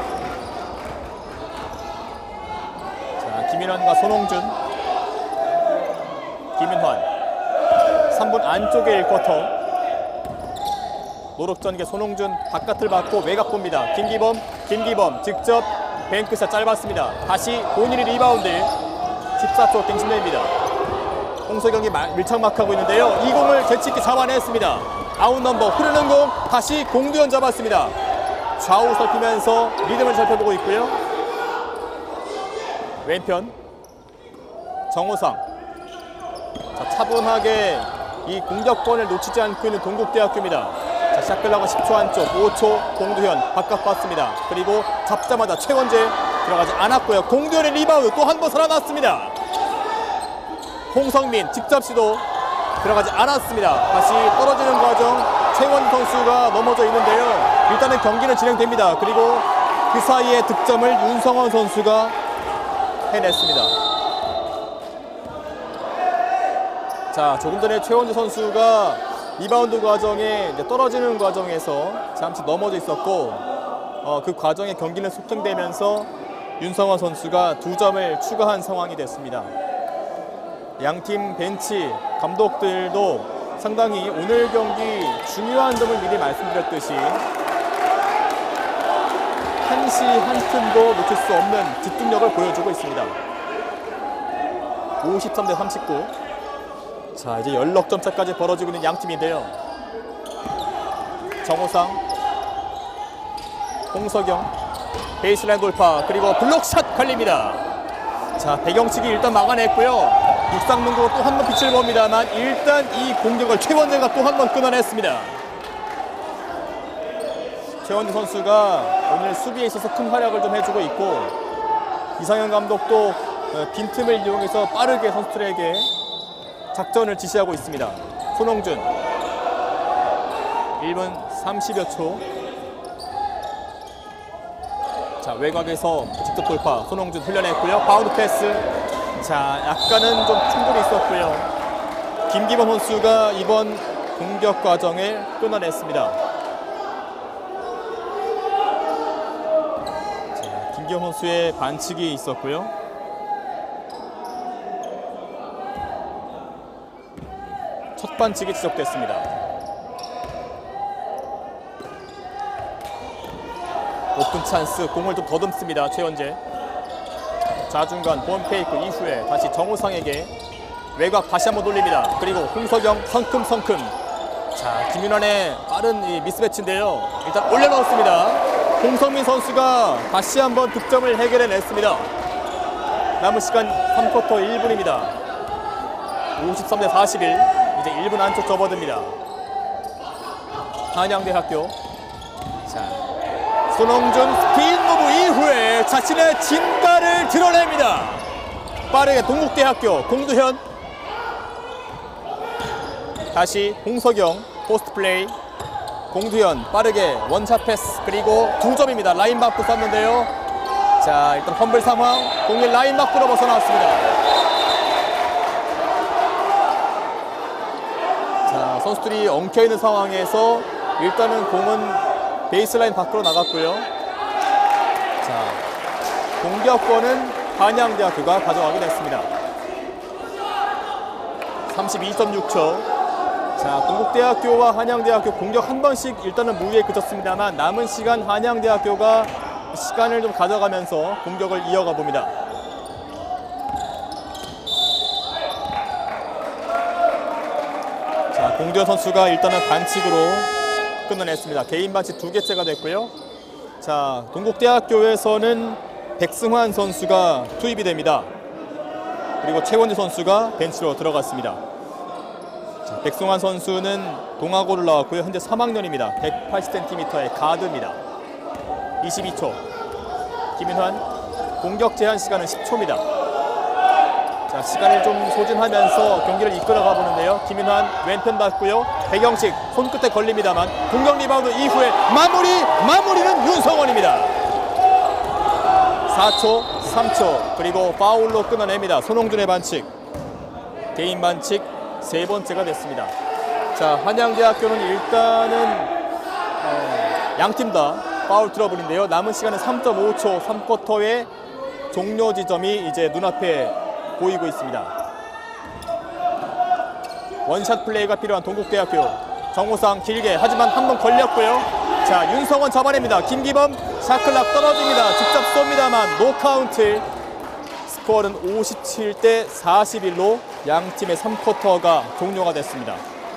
자, 김인환과 손홍준. 김인환 3분 안쪽의 1쿼터 노력전개 손홍준 바깥을 받고 외곽 봅니다. 김기범 직접 뱅크샷 짧았습니다. 다시 본인이 리바운드 14초 갱신됩니다. 홍석영이 밀착막하고 있는데요. 이 공을 재치있게 잡아냈습니다. 아웃 넘버 흐르는 공 다시 공두현 잡았습니다. 좌우 살피면서 리듬을 살펴보고 있고요. 왼편 정호상. 자, 차분하게 이 공격권을 놓치지 않고 있는 동국대학교입니다. 자, 샷 끌라고 10초 안쪽 5초 공두현 바깥 봤습니다. 그리고 잡자마자 최원재 들어가지 않았고요. 공두현의 리바운드 또 한 번 살아났습니다. 홍성민 직접 시도 들어가지 않았습니다. 다시 떨어지는 과정 최원재 선수가 넘어져 있는데요. 일단은 경기는 진행됩니다. 그리고 그 사이에 득점을 윤성원 선수가 해냈습니다. 자, 조금 전에 최원재 선수가 리바운드 과정에 이제 떨어지는 과정에서 잠시 넘어져 있었고 그 과정에 경기는 속정되면서 윤성원 선수가 2점을 추가한 상황이 됐습니다. 양팀 벤치 감독들도 상당히 오늘 경기 중요한 점을 미리 말씀드렸듯이 한시 한 틈도 놓칠 수 없는 집중력을 보여주고 있습니다. 53대 39. 자, 이제 16점 차까지 벌어지고 있는 양팀인데요. 정호상, 홍석영, 베이스라인 돌파, 그리고 블록샷 걸립니다. 자, 배경치기 일단 막아냈고요. 육상농구로 또 한 번 빛을 봅니다만 일단 이 공격을 최원재가 또 한 번 끊어냈습니다. 최원재 선수가 오늘 수비에 있어서 큰 활약을 좀 해주고 있고 이상현 감독도 빈틈을 이용해서 빠르게 선수들에게 작전을 지시하고 있습니다. 손홍준 1분 30여 초. 자, 외곽에서 직접 돌파 손홍준 흘려냈고요. 바운드 패스. 자, 약간은 좀 충돌이 있었고요. 김기범 선수가 이번 공격 과정을 끊어냈습니다. 자, 김기범 선수의 반칙이 있었고요. 첫 반칙이 지적됐습니다. 오픈 찬스 공을 좀 더듬습니다. 최원재. 좌중간 본 페이크 이후에 다시 정호상에게 외곽 다시 한번 돌립니다. 그리고 홍석영 성큼성큼. 자, 김윤환의 빠른 이 미스매치인데요. 일단 올려놓았습니다. 홍성민 선수가 다시 한번 득점을 해결해냈습니다. 남은 시간 3쿼터 1분입니다. 53대 41. 이제 1분 안쪽 접어듭니다. 한양대학교. 자, 손홍준 스피드 무브 이후에 자신의 진가를 드러냅니다. 빠르게 동국대학교 공두현. 다시 홍석영 포스트 플레이. 공두현 빠르게 원샷 패스 그리고 2점입니다. 라인 밖으로 쐈는데요. 자, 일단 험블 상황. 공이 라인 밖으로 벗어나왔습니다. 자, 선수들이 엉켜있는 상황에서 일단은 공은 베이스라인 밖으로 나갔고요. 자, 공격권은 한양대학교가 가져가게 됐습니다. 32.6초. 자, 동국대학교와 한양대학교 공격 한 번씩 일단은 무리에 그쳤습니다만 남은 시간 한양대학교가 시간을 좀 가져가면서 공격을 이어가 봅니다. 자, 공두현 선수가 일단은 반칙으로 끊어냈습니다. 개인 반칙 2개째가 됐고요. 자, 동국대학교에서는 백승환 선수가 투입이 됩니다. 그리고 최원재 선수가 벤치로 들어갔습니다. 자, 백승환 선수는 동아고를 나왔고요. 현재 3학년입니다. 180cm의 가드입니다. 22초. 김윤환 공격 제한 시간은 10초입니다. 자, 시간을 좀 소진하면서 경기를 이끌어가 보는데요. 김윤환 왼편 받고요. 배경식 손끝에 걸립니다만 공격 리바운드 이후에 마무리는 윤성원입니다. 4초, 3초 그리고 파울로 끊어냅니다. 손홍준의 반칙. 개인 반칙 3번째가 됐습니다. 자, 한양대학교는 일단은 양팀 다 파울 트러블인데요. 남은 시간은 3.5초 3쿼터의 종료 지점이 이제 눈앞에 보이고 있습니다. 원샷 플레이가 필요한 동국대학교. 정호상 길게 하지만 한 번 걸렸고요. 자, 윤성원 잡아냅니다. 김기범 샤클락 떨어집니다. 직접 쏩니다만 노카운트. 스코어는 57대 41로 양 팀의 3쿼터가 종료가 됐습니다.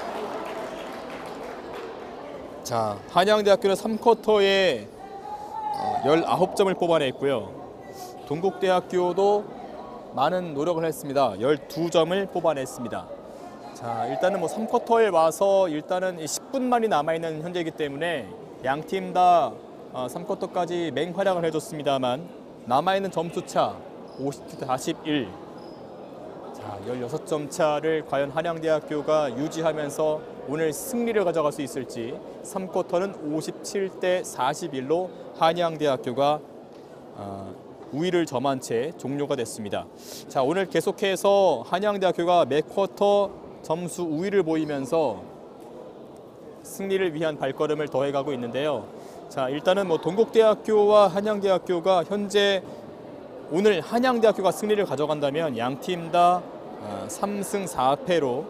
자, 한양대학교는 3쿼터에 19점을 뽑아냈고요. 동국대학교도 많은 노력을 했습니다. 12점을 뽑아냈습니다. 자, 일단은 뭐 3쿼터에 와서 일단은 10분만이 남아있는 현재이기 때문에 양 팀 다 3쿼터까지 맹활약을 해줬습니다만 남아있는 점수차 50대 41. 자, 16점 차를 과연 한양대학교가 유지하면서 오늘 승리를 가져갈 수 있을지. 3쿼터는 57대 41로 한양대학교가 우위를 점한 채 종료가 됐습니다. 자, 오늘 계속해서 한양대학교가 매 쿼터 점수 우위를 보이면서 승리를 위한 발걸음을 더해가고 있는데요. 자, 일단은 뭐 동국대학교와 한양대학교가 현재 오늘 한양대학교가 승리를 가져간다면 양 팀 다 3승 4패로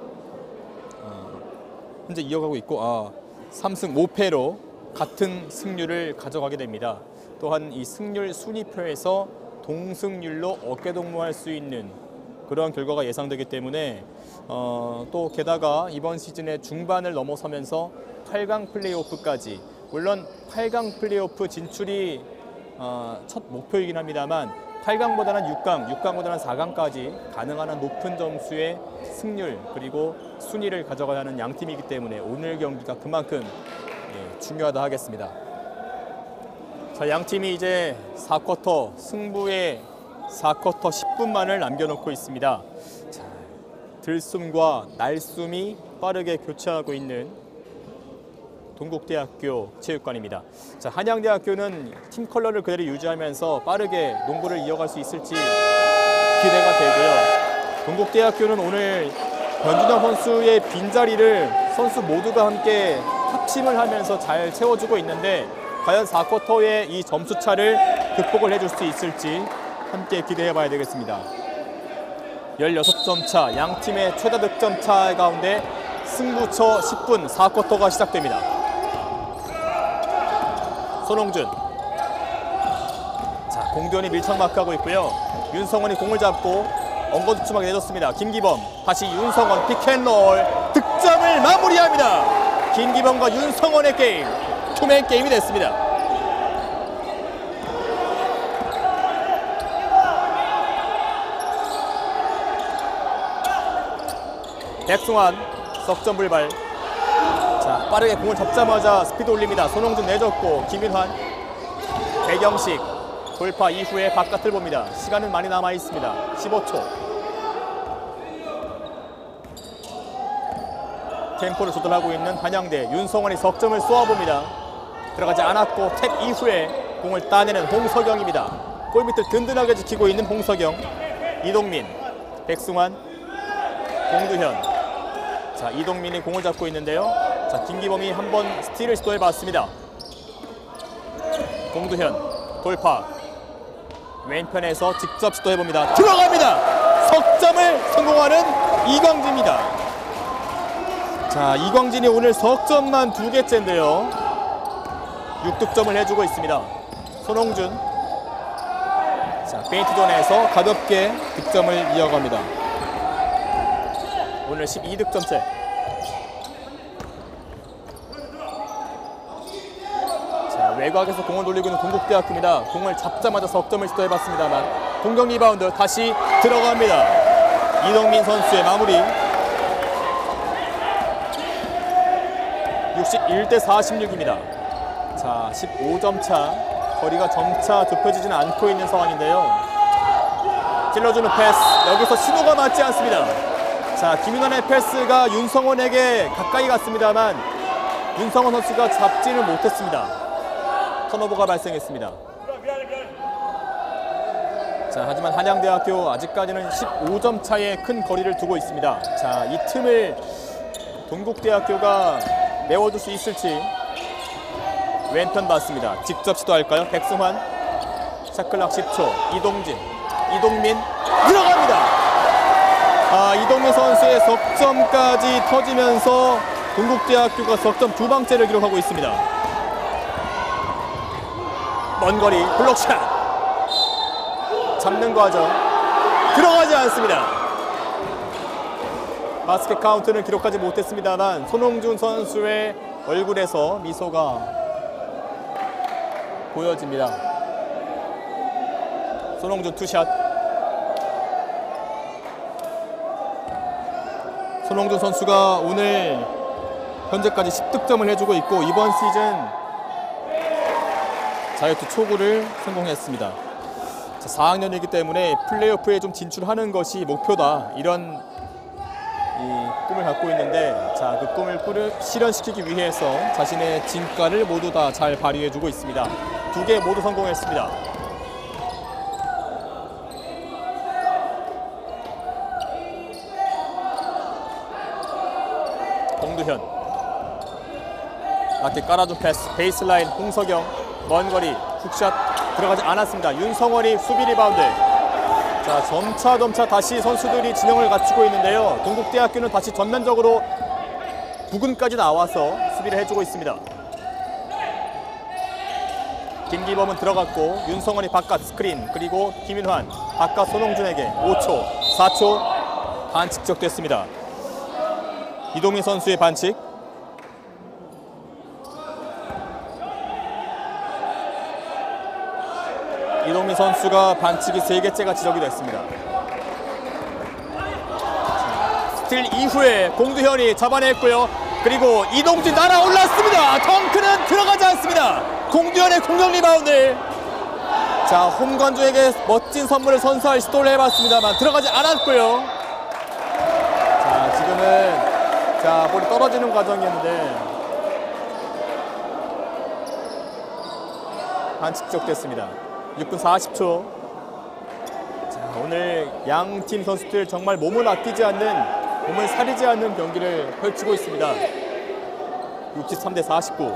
현재 이어가고 있고 3승 5패로 같은 승률을 가져가게 됩니다. 또한 이 승률 순위표에서 동승률로 어깨동무할 수 있는 그런 결과가 예상되기 때문에 또 게다가 이번 시즌의 중반을 넘어서면서 8강 플레이오프까지, 물론 8강 플레이오프 진출이 첫 목표이긴 합니다만 8강보다는 6강, 6강보다는 4강까지 가능한 한 높은 점수의 승률 그리고 순위를 가져가야 하는 양 팀이기 때문에 오늘 경기가 그만큼 중요하다 하겠습니다. 자, 양 팀이 이제 4쿼터 승부에 4쿼터 10분만을 남겨놓고 있습니다. 자, 들숨과 날숨이 빠르게 교차하고 있는 동국대학교 체육관입니다. 자, 한양대학교는 팀 컬러를 그대로 유지하면서 빠르게 농구를 이어갈 수 있을지 기대가 되고요. 동국대학교는 오늘 변준영 선수의 빈자리를 선수 모두가 함께 합심을 하면서 잘 채워주고 있는데 과연 4쿼터에 이 점수차를 극복을 해줄 수 있을지 함께 기대해봐야 되겠습니다. 16점 차, 양 팀의 최다 득점 차 가운데 승부처 10분 4쿼터가 시작됩니다. 손홍준. 자, 공교원이 밀착마크하고 있고요. 윤성원이 공을 잡고 엉거주춤하게 내줬습니다. 김기범, 다시 윤성원 픽앤롤 득점을 마무리합니다. 김기범과 윤성원의 게임, 투맨 게임이 됐습니다. 백승환 석점 불발. 자, 빠르게 공을 잡자마자 스피드 올립니다. 손홍준 내줬고 김윤환, 배경식 돌파 이후에 바깥을 봅니다. 시간은 많이 남아 있습니다. 15초. 템포를 조절하고 있는 한양대. 윤성원이 석점을 쏘아봅니다. 들어가지 않았고 탭 이후에 공을 따내는 홍석영입니다. 골밑을 든든하게 지키고 있는 홍석영. 이동민, 백승환, 공두현. 자, 이동민이 공을 잡고 있는데요. 자, 김기범이 한번 스틸을 시도해봤습니다. 공두현 돌파. 왼편에서 직접 시도해봅니다. 들어갑니다. 석점을 성공하는 이광진입니다. 자, 이광진이 오늘 석점만 2개째인데요. 6득점을 해주고 있습니다. 손홍준. 자, 페인트존에서 가볍게 득점을 이어갑니다. 오늘 12득점째. 자, 외곽에서 공을 돌리고 있는 동국대학교입니다. 공을 잡자마자 석점을 시도해봤습니다만 공격 리바운드 다시 들어갑니다. 이동민 선수의 마무리. 61대 46입니다. 자, 15점 차. 거리가 점차 좁혀지지는 않고 있는 상황인데요. 찔러주는 패스. 여기서 신호가 맞지 않습니다. 자, 김윤환의 패스가 윤성원에게 가까이 갔습니다만 윤성원 선수가 잡지는 못했습니다. 턴오버가 발생했습니다. 자, 하지만 한양대학교 아직까지는 15점 차의 큰 거리를 두고 있습니다. 자, 이 틈을 동국대학교가 메워줄 수 있을지. 왼편 봤습니다. 직접 시도할까요? 백승환. 샤클락 10초. 이동진, 이동민 들어갑니다. 이동민 선수의 석점까지 터지면서 동국대학교가 석점 2방째를 기록하고 있습니다. 먼 거리 블록샷 잡는 과정 들어가지 않습니다. 바스켓 카운트는 기록하지 못했습니다만 손홍준 선수의 얼굴에서 미소가 보여집니다. 손홍준 투샷. 손홍준 선수가 오늘 현재까지 10득점을 해주고 있고 이번 시즌 자유투 초구를 성공했습니다. 4학년이기 때문에 플레이오프에 좀 진출하는 것이 목표다, 이런 꿈을 갖고 있는데, 자, 그 꿈을 실현시키기 위해서 자신의 진가를 모두 다 잘 발휘해주고 있습니다. 2개 모두 성공했습니다. 공두현 낮게 깔아준 패스, 베이스라인 홍석영 먼 거리 훅샷 들어가지 않았습니다. 윤성원이 수비 리바운드. 자, 점차 다시 선수들이 진영을 갖추고 있는데요. 동국대학교는 다시 전면적으로 부근까지 나와서 수비를 해주고 있습니다. 김기범은 들어갔고 윤성원이 바깥 스크린, 그리고 김인환 바깥 손홍준에게 5초 4초 반칙 지적됐습니다. 이동민 선수의 반칙. 이동민 선수가 반칙이 3개째가 지적이 됐습니다. 스틸 이후에 공두현이 잡아냈고요. 그리고 이동진 날아올랐습니다. 덩크는 들어가지 않습니다. 공두현의 공격 리바운드. 자, 홈관주에게 멋진 선물을 선사할 시도를 해봤습니다만 들어가지 않았고요. 자, 지금은 볼이 떨어지는 과정이었는데 반칙 지적됐습니다. 6분 40초. 자, 오늘 양 팀 선수들 정말 몸을 아끼지 않는, 몸을 사리지 않는 경기를 펼치고 있습니다. 63대 49.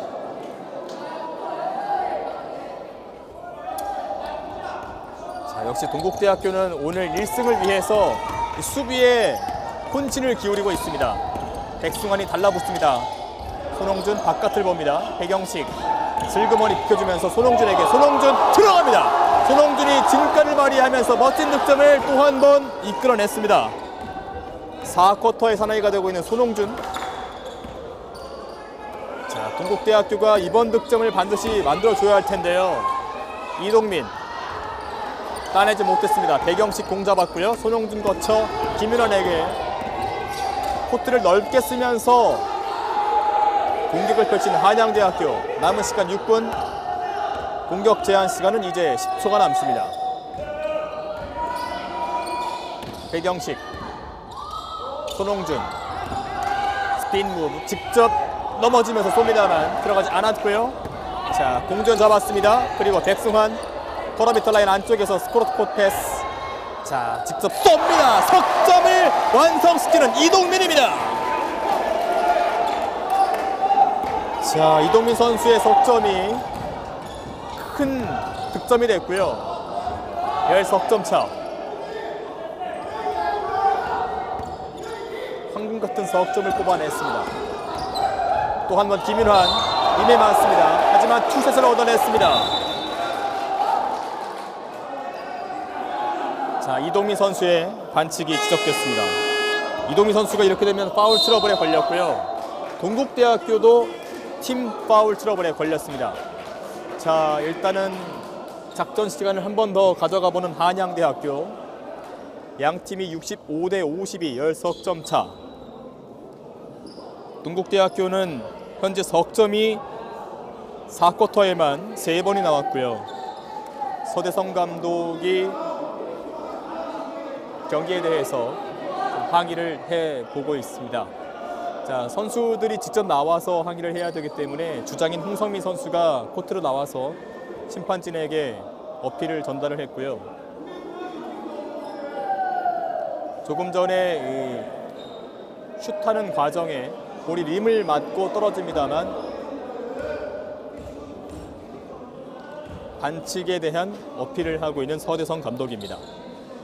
자, 역시 동국대학교는 오늘 1승을 위해서 수비에 혼신을 기울이고 있습니다. 백승환이 달라붙습니다. 손홍준 바깥을 봅니다. 배경식 슬그머니 비켜주면서 손홍준에게, 손홍준 들어갑니다. 손홍준이 진가를 발휘하면서 멋진 득점을 또 한 번 이끌어냈습니다. 4쿼터의 사나이가 되고 있는 손홍준. 자, 동국대학교가 이번 득점을 반드시 만들어줘야 할 텐데요. 이동민 따내지 못했습니다. 배경식 공 잡았고요. 손홍준 거쳐 김윤환에게 코트를 넓게 쓰면서 공격을 펼치는 한양대학교. 남은 시간 6분. 공격 제한 시간은 이제 10초가 남습니다. 배경식, 손홍준 스핀 무브 직접 넘어지면서 쏩니다만 들어가지 않았고요. 자, 공전 잡았습니다. 그리고 백승환 코너미터 라인 안쪽에서 스코트 콧 패스. 자, 직접 쏩니다. 석점을 완성시키는 이동민입니다. 자, 이동민 선수의 석점이 큰 득점이 됐고요. 10석점 차. 황금 같은 석점을 뽑아냈습니다. 또 한 번 김윤환 힘에 맞습니다. 하지만 투샷을 얻어냈습니다. 자, 이동민 선수의 반칙이 지적됐습니다. 이동민 선수가 이렇게 되면 파울 트러블에 걸렸고요. 동국대학교도 팀 파울 트러블에 걸렸습니다. 자, 일단은 작전 시간을 한 번 더 가져가 보는 한양대학교. 양 팀이 65대 52 10석점 차. 동국대학교는 현재 석점이 4쿼터에만 3번이 나왔고요. 서대성 감독이 경기에 대해서 항의를 해보고 있습니다. 자, 선수들이 직접 나와서 항의를 해야 되기 때문에 주장인 홍성민 선수가 코트로 나와서 심판진에게 어필을 전달을 했고요. 조금 전에 슛하는 과정에 볼이 림을 맞고 떨어집니다만 반칙에 대한 어필을 하고 있는 서대성 감독입니다.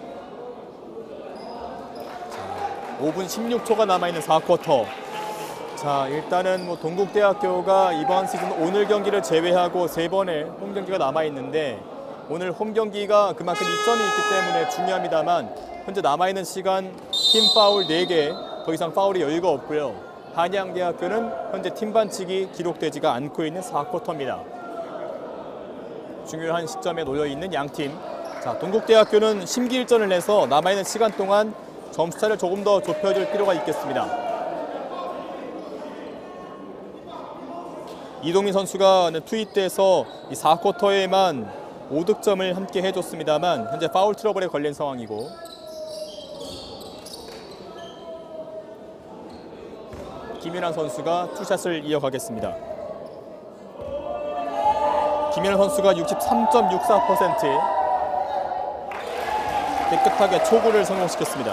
자, 5분 16초가 남아있는 4쿼터. 자, 일단은 뭐 동국대학교가 이번 시즌 오늘 경기를 제외하고 3번의 홈 경기가 남아 있는데 오늘 홈 경기가 그만큼 이점이 있기 때문에 중요합니다만 현재 남아 있는 시간 팀 파울 4개, 더 이상 파울이 여유가 없고요. 한양대학교는 현재 팀 반칙이 기록되지가 않고 있는 4쿼터입니다. 중요한 시점에 놓여 있는 양 팀. 자, 동국대학교는 심기일전을 내서 남아 있는 시간 동안 점수차를 조금 더 좁혀줄 필요가 있겠습니다. 이동민 선수가 투입돼서 이 4쿼터에만 5득점을 함께 해줬습니다만 현재 파울 트러블에 걸린 상황이고 김윤환 선수가 투샷을 이어가겠습니다. 김윤환 선수가 63.64% 깨끗하게 초구를 성공시켰습니다.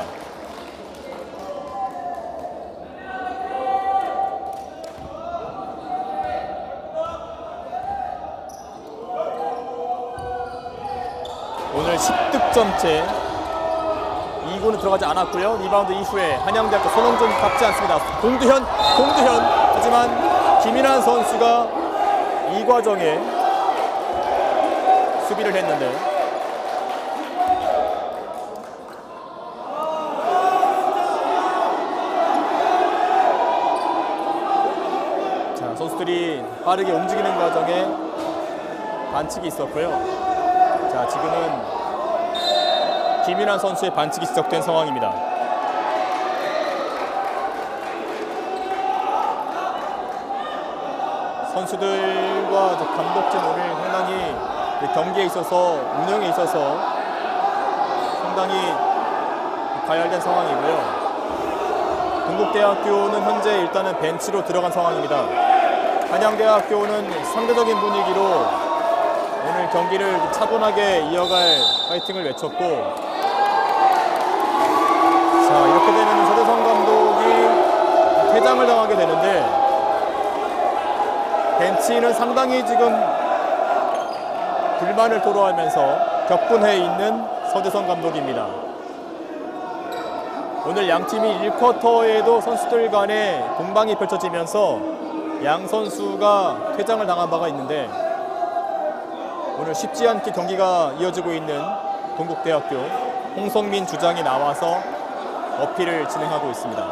오늘 10득점째 2구는 들어가지 않았고요. 리바운드 이후에 한양대학교 손흥준 잡지 않습니다. 공두현 하지만 김인환 선수가 이 과정에 수비를 했는데 자, 선수들이 빠르게 움직이는 과정에 반칙이 있었고요. 자, 지금은 김윤환 선수의 반칙이 지적된 상황입니다. 선수들과 감독진 오늘 상당히 경기에 있어서 운영에 있어서 상당히 가열된 상황이고요. 동국대학교는 현재 일단은 벤치로 들어간 상황입니다. 한양대학교는 상대적인 분위기로 오늘 경기를 차분하게 이어갈 파이팅을 외쳤고 자, 이렇게 되면 서대성 감독이 퇴장을 당하게 되는데 벤치는 상당히 지금 불만을 토로하면서 격분해 있는 서대성 감독입니다. 오늘 양 팀이 1쿼터에도 선수들 간에 공방이 펼쳐지면서 양 선수가 퇴장을 당한 바가 있는데 오늘 쉽지 않게 경기가 이어지고 있는 동국대학교 홍성민 주장이 나와서 어필을 진행하고 있습니다.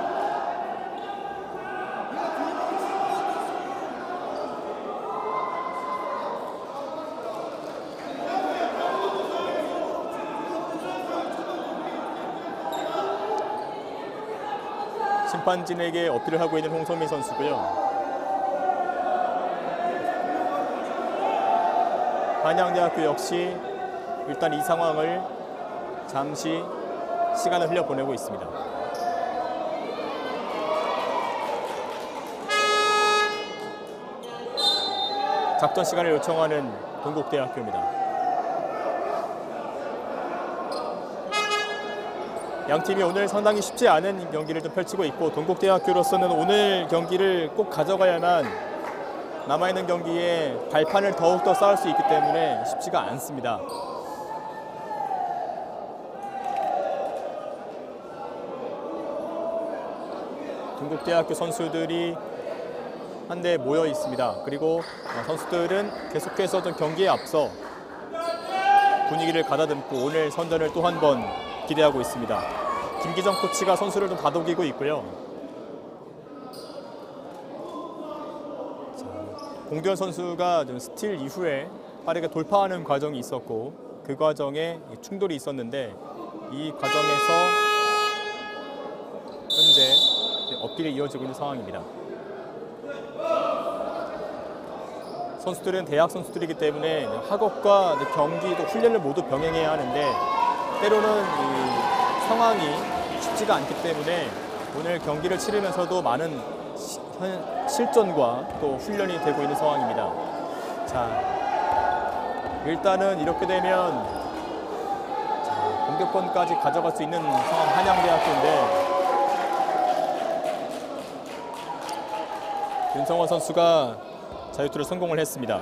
심판진에게 어필을 하고 있는 홍성민 선수고요. 한양대학교 역시 일단 이 상황을 잠시 시간을 흘려보내고 있습니다. 작전 시간을 요청하는 동국대학교입니다. 양 팀이 오늘 상당히 쉽지 않은 경기를 좀 펼치고 있고 동국대학교로서는 오늘 경기를 꼭 가져가야만 남아있는 경기에 발판을 더욱더 쌓을 수 있기 때문에 쉽지가 않습니다. 동국대학교 선수들이 한데 모여 있습니다. 그리고 선수들은 계속해서 좀 경기에 앞서 분위기를 가다듬고 오늘 선전을 또 한 번 기대하고 있습니다. 김기정 코치가 선수를 좀 다독이고 있고요. 공두현 선수가 좀 스틸 이후에 빠르게 돌파하는 과정이 있었고 그 과정에 충돌이 있었는데 이 과정에서 현재 어필이 이어지고 있는 상황입니다. 선수들은 대학 선수들이기 때문에 학업과 경기 또 훈련을 모두 병행해야 하는데 때로는 이 상황이 쉽지가 않기 때문에 오늘 경기를 치르면서도 많은 실전과 또 훈련이 되고 있는 상황입니다. 자, 일단은 이렇게 되면 공격권까지 가져갈 수 있는 상황 한양대학교인데 윤성원 선수가 자유투를 성공을 했습니다.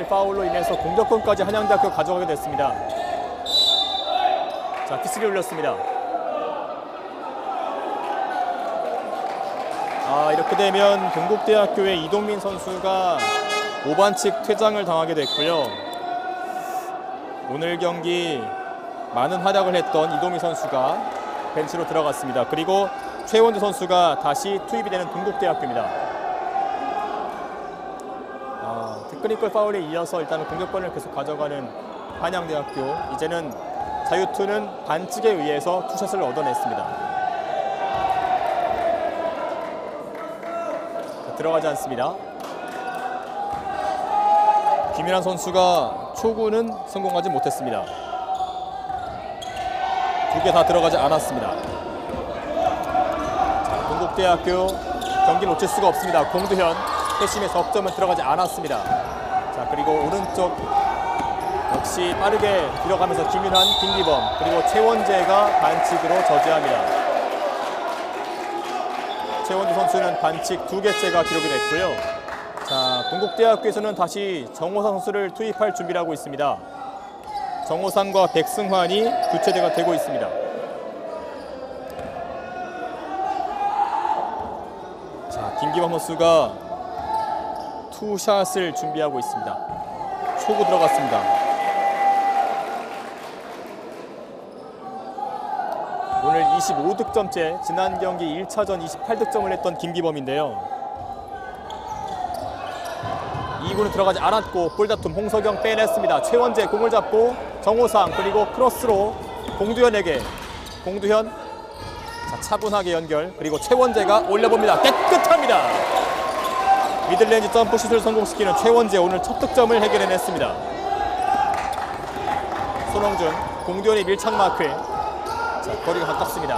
테크니컬 파울로 인해서 공격권까지 한양대학교 가져가게 됐습니다. 자, 피스리 올렸습니다. 이렇게 되면 동국대학교의 이동민 선수가 5반칙 퇴장을 당하게 됐고요. 오늘 경기 많은 활약을 했던 이동민 선수가 벤치로 들어갔습니다. 그리고 최원재 선수가 다시 투입이 되는 동국대학교입니다. 테크니컬 파울에 이어서 일단은 공격권을 계속 가져가는 한양대학교. 이제는 자유투는 반칙에 의해서 투샷을 얻어냈습니다. 들어가지 않습니다. 김윤환 선수가 초구는 성공하지 못했습니다. 두 개 다 들어가지 않았습니다. 자, 동국대학교 경기 놓칠 수가 없습니다. 공두현 회심의 석점은 들어가지 않았습니다. 자, 그리고 오른쪽 역시 빠르게 들어가면서 김윤환, 김기범 그리고 최원재가 반칙으로 저지합니다. 최원재 선수는 반칙 2개째가 기록이 됐고요. 자, 동국대학교에서는 다시 정호상 선수를 투입할 준비를 하고 있습니다. 정호상과 백승환이 교체가 되고 있습니다. 자, 김기범 선수가 투샷을 준비하고 있습니다. 초구 들어갔습니다. 오늘 25득점째, 지난 경기 1차전 28득점을 했던 김기범인데요. 2구는 들어가지 않았고 볼다툼 홍석영 빼냈습니다. 최원재 공을 잡고 정호상 그리고 크로스로 공두현에게 공두현 자, 차분하게 연결 그리고 최원재가 올려봅니다. 깨끗합니다. 미들레인지 점프슛을 성공시키는 최원재 오늘 첫 득점을 해결해냈습니다. 손홍준 공두현의 밀착 마크. 자, 거리가 가깝습니다.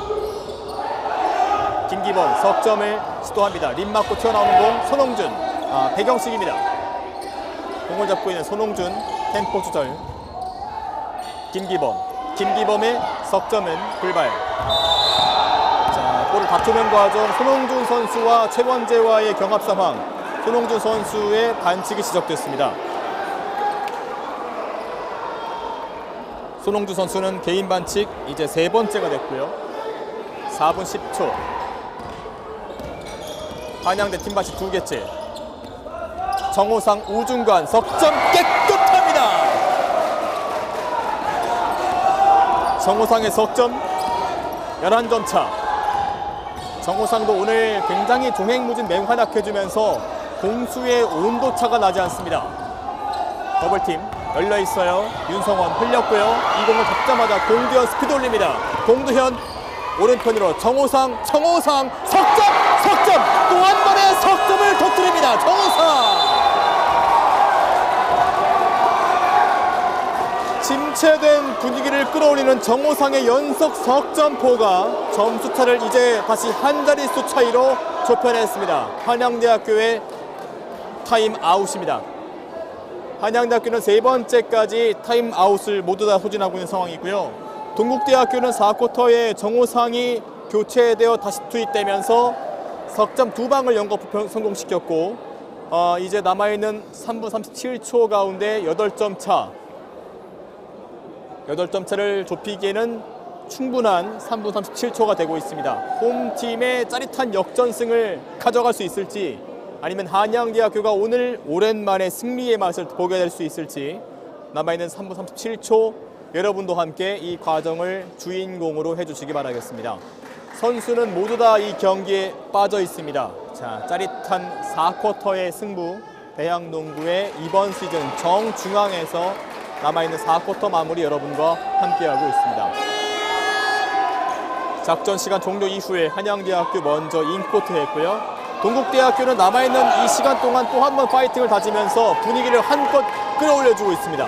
김기범 석점을 시도합니다. 림 맞고 튀어나오는 공 손홍준. 배경식입니다. 공을 잡고 있는 손홍준 템포 조절. 김기범의 석점은 불발. 자, 볼을 다투는 과정 손홍준 선수와 최원재와의 경합 상황. 손홍준 선수의 반칙이 지적됐습니다. 손홍준 선수는 개인 반칙 이제 3번째가 됐고요. 4분 10초. 한양대 팀 반칙 2개째. 정호상 우중간 석점 깨끗합니다. 정호상의 석점 11점 차. 정호상도 오늘 굉장히 종횡무진 매우 활약해주면서 공수의 온도차가 나지 않습니다. 더블팀 열려있어요. 윤성원 흘렸고요. 이 공을 잡자마자 공두현 스피드 올립니다. 공두현 오른편으로 정호상 석점 또 한 번의 석점을 터뜨립니다. 정호상 침체된 분위기를 끌어올리는 정호상의 연속 석점포가 점수차를 이제 다시 한 자릿수 차이로 좁혀냈습니다. 한양대학교의 타임아웃입니다. 한양대학교는 3번째까지 타임아웃을 모두 다 소진하고 있는 상황이고요. 동국대학교는 4쿼터에 정호상이 교체되어 다시 투입되면서 석점 2방을 연거 성공시켰고 이제 남아있는 3분 37초 가운데 8점 차. 8점 차를 좁히기에는 충분한 3분 37초가 되고 있습니다. 홈팀의 짜릿한 역전승을 가져갈 수 있을지 아니면 한양대학교가 오늘 오랜만에 승리의 맛을 보게 될 수 있을지 남아있는 3분 37초 여러분도 함께 이 과정을 주인공으로 해주시기 바라겠습니다. 선수는 모두 다 이 경기에 빠져 있습니다. 자, 짜릿한 4쿼터의 승부 대학농구의 이번 시즌 정중앙에서 남아있는 4쿼터 마무리 여러분과 함께하고 있습니다. 작전 시간 종료 이후에 한양대학교 먼저 인코트 했고요. 동국대학교는 남아있는 이 시간 동안 또 한 번 파이팅을 다지면서 분위기를 한껏 끌어올려주고 있습니다.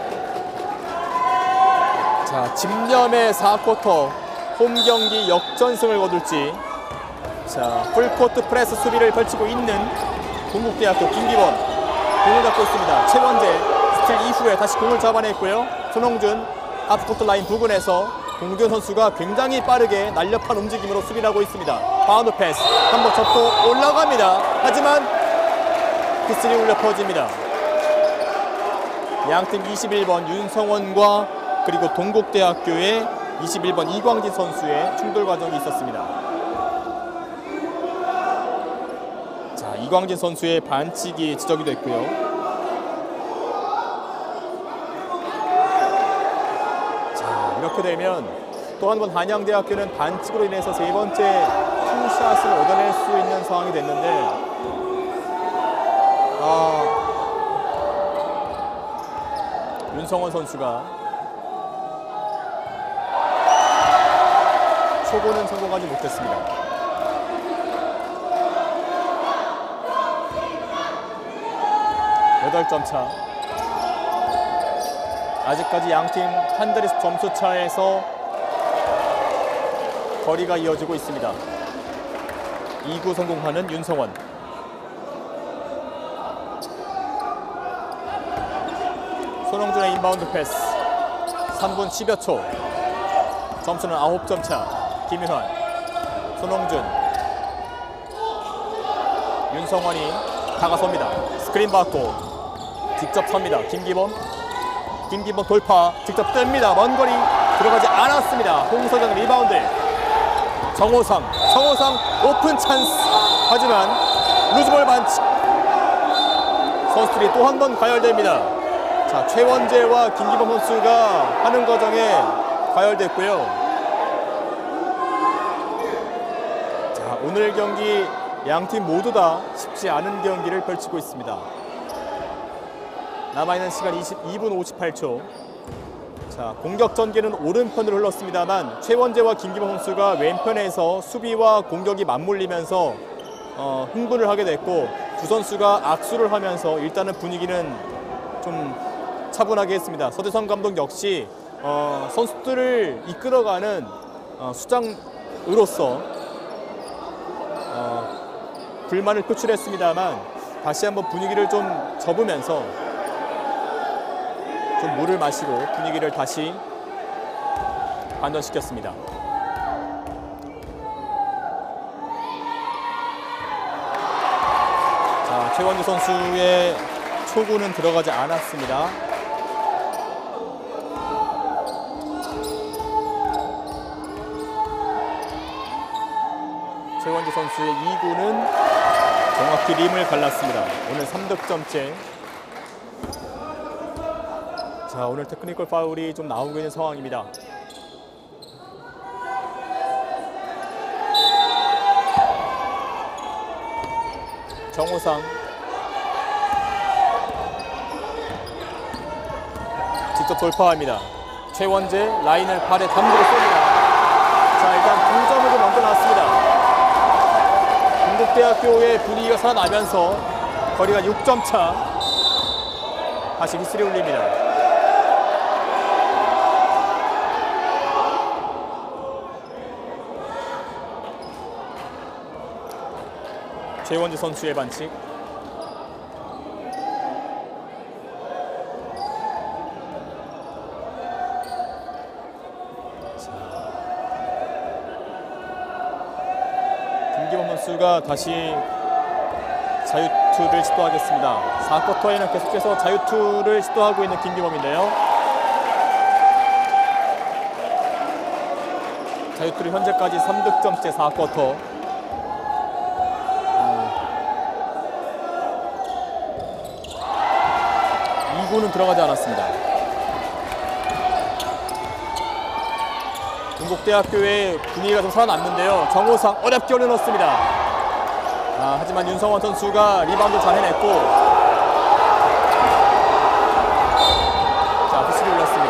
자, 집념의 4쿼터 홈 경기 역전승을 거둘지. 자, 풀코트 프레스 수비를 펼치고 있는 동국대학교 김기범 공을 잡고 있습니다. 최원재 스틸 이후에 다시 공을 잡아냈고요. 손홍준 하프코트 라인 부근에서 공두현 선수가 굉장히 빠르게 날렵한 움직임으로 수비를 하고 있습니다. 바운드 패스 한번 접고 올라갑니다. 하지만 피스리 울려 퍼집니다. 양팀 21번 윤성원과 그리고 동국대학교의 21번 이광진 선수의 충돌 과정이 있었습니다. 자, 이광진 선수의 반칙이 지적이 됐고요. 자, 이렇게 되면 또 한 번 한양대학교는 반칙으로 인해서 세 번째 투샷을 얻어낼 수 있는 상황이 됐는데 윤성원 선수가 초구는 성공하지 못했습니다. 8점 차. 아직까지 양팀 한 자리 점수 차에서 거리가 이어지고 있습니다. 2구 성공하는 윤성원. 손흥준의 인바운드 패스. 3분 10여 초. 점수는 9점 차. 김윤환. 손흥준. 윤성원이 다가섭니다. 스크린 받고 직접 섭니다. 김기범 돌파. 직접 뜹니다. 먼 거리 들어가지 않았습니다. 홍서경 리바운드. 정호상 오픈 찬스. 하지만 루즈볼 반칙. 선수들이 또 한 번 가열됩니다. 자, 최원재와 김기범 선수가 하는 과정에 가열됐고요. 자, 오늘 경기 양팀 모두 다 쉽지 않은 경기를 펼치고 있습니다. 남아있는 시간 22분 58초. 자, 공격 전개는 오른편으로 흘렀습니다만 최원재와 김기범 선수가 왼편에서 수비와 공격이 맞물리면서 흥분을 하게 됐고 두 선수가 악수를 하면서 일단은 분위기는 좀 차분하게 했습니다. 서대성 감독 역시 선수들을 이끌어가는 수장으로서 불만을 표출했습니다만 다시 한번 분위기를 좀 접으면서 좀 물을 마시고 분위기를 다시 반전시켰습니다. 자, 최원주 선수의 초구는 들어가지 않았습니다. 최원주 선수의 2구는 정확히 림을 갈랐습니다. 오늘 3득점째. 자, 오늘 테크니컬 파울이 좀 나오고 있는 상황입니다. 정호상 직접 돌파합니다. 최원재 라인을 발에 담그고 쏩니다. 자, 일단 2점으로 넘겨놨습니다. 동국대학교의 분위기가 살아나면서 거리가 6점 차. 다시 휘슬이 울립니다. 최원재 선수의 반칙. 김기범 선수가 다시 자유투를 시도하겠습니다. 4쿼터에는 계속해서 자유투를 시도하고 있는 김기범인데요. 자유투를 현재까지 3득점째 4쿼터. 2구는 들어가지 않았습니다. 동국대학교의 분위기가 좀 살아났는데요. 정호상 어렵게 올려놓습니다. 하지만 윤성원 선수가 리바운드 잘 해냈고, 자, 휘슬이 울렸습니다.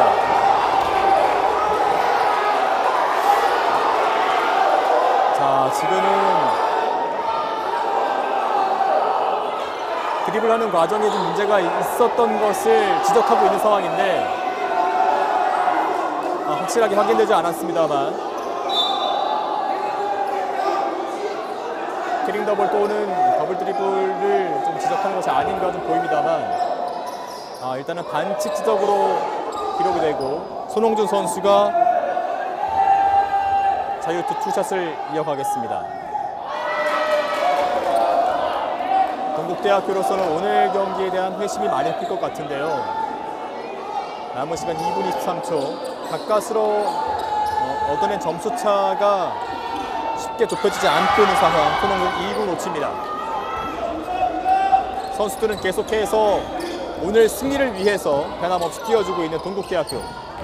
자, 지금은 드리블하는 과정에 좀 문제가 있었던 것을 지적하고 있는 상황인데 확실하게 확인되지 않았습니다만 캐링 더블 또는 더블 드리블을 좀 지적하는 것이 아닌가 좀 보입니다만 일단은 반칙 지적으로 기록이 되고 손흥준 선수가 자유투 투샷을 이어가겠습니다. 동국대학교로서는 오늘 경기에 대한 회심이 많이 클 것 같은데요. 남은 시간 2분 23초. 가까스로 얻어낸 점수 차가 쉽게 좁혀지지 않고 있는 상황. 손흥민 2구 놓칩니다. 선수들은 계속해서 오늘 승리를 위해서 변함없이 뛰어주고 있는 동국대학교.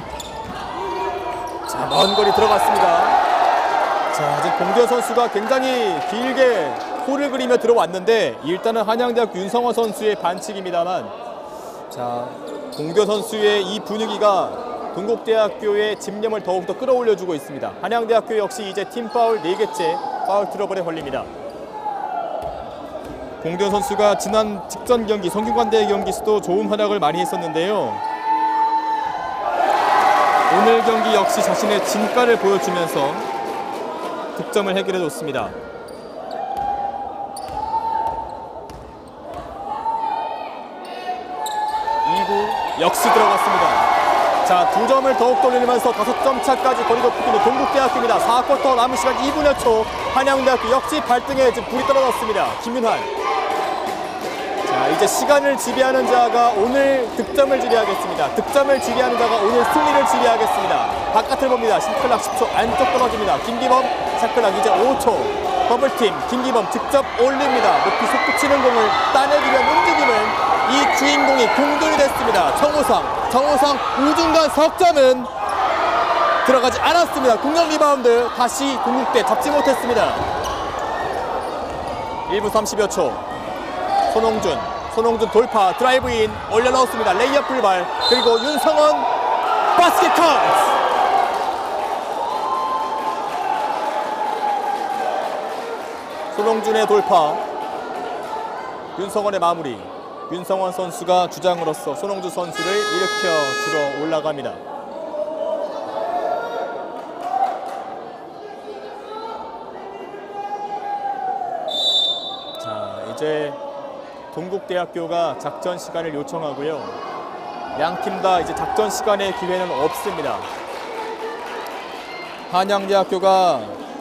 자, 먼 거리 들어갔습니다. 자, 지금 공대현 선수가 굉장히 길게 홀을 그리며 들어왔는데 일단은 한양대학교 윤성원 선수의 반칙입니다만, 자, 공대현 선수의 이 분위기가 동국대학교의 집념을 더욱더 끌어올려주고 있습니다. 한양대학교 역시 이제 팀 파울 4개째 파울 트러블에 걸립니다. 공대현 선수가 지난 직전 경기 성균관대 경기에서도 좋은 활약을 많이 했었는데요. 오늘 경기 역시 자신의 진가를 보여주면서 득점을 해결해줬습니다. 2구 역시 들어갔습니다. 자, 2점을 더욱 돌리면서 5점 차까지 거리 좁히는 동국대학교입니다. 4쿼터 남은 시간 2분여 초. 한양대학교 역시 발등에 지금 불이 떨어졌습니다. 김윤환. 자, 이제 시간을 지배하는 자가 오늘 득점을 지배하겠습니다. 득점을 지배하는 자가 오늘 승리를 지배하겠습니다. 바깥을 봅니다. 샤클락 10초 안쪽 떨어집니다. 김기범 샤클락 이제 5초. 더블팀 김기범 직접 올립니다. 높이 솟구치는 공을 따내기 위한 움직임은 이 주인공이 공돌이 됐습니다. 정호상 우중간 석점은 들어가지 않았습니다. 공격 리바운드 다시 동국대 잡지 못했습니다. 1분 30여 초. 손홍준 돌파 드라이브인 올려넣었습니다. 레이업 불발. 그리고 윤성원 바스켓 카운트. 손홍준의 돌파, 윤성원의 마무리. 윤성원 선수가 주장으로서 손홍준 선수를 일으켜 주러 올라갑니다. 자, 이제 동국대학교가 작전 시간을 요청하고요. 양팀 다 이제 작전 시간의 기회는 없습니다. 한양대학교가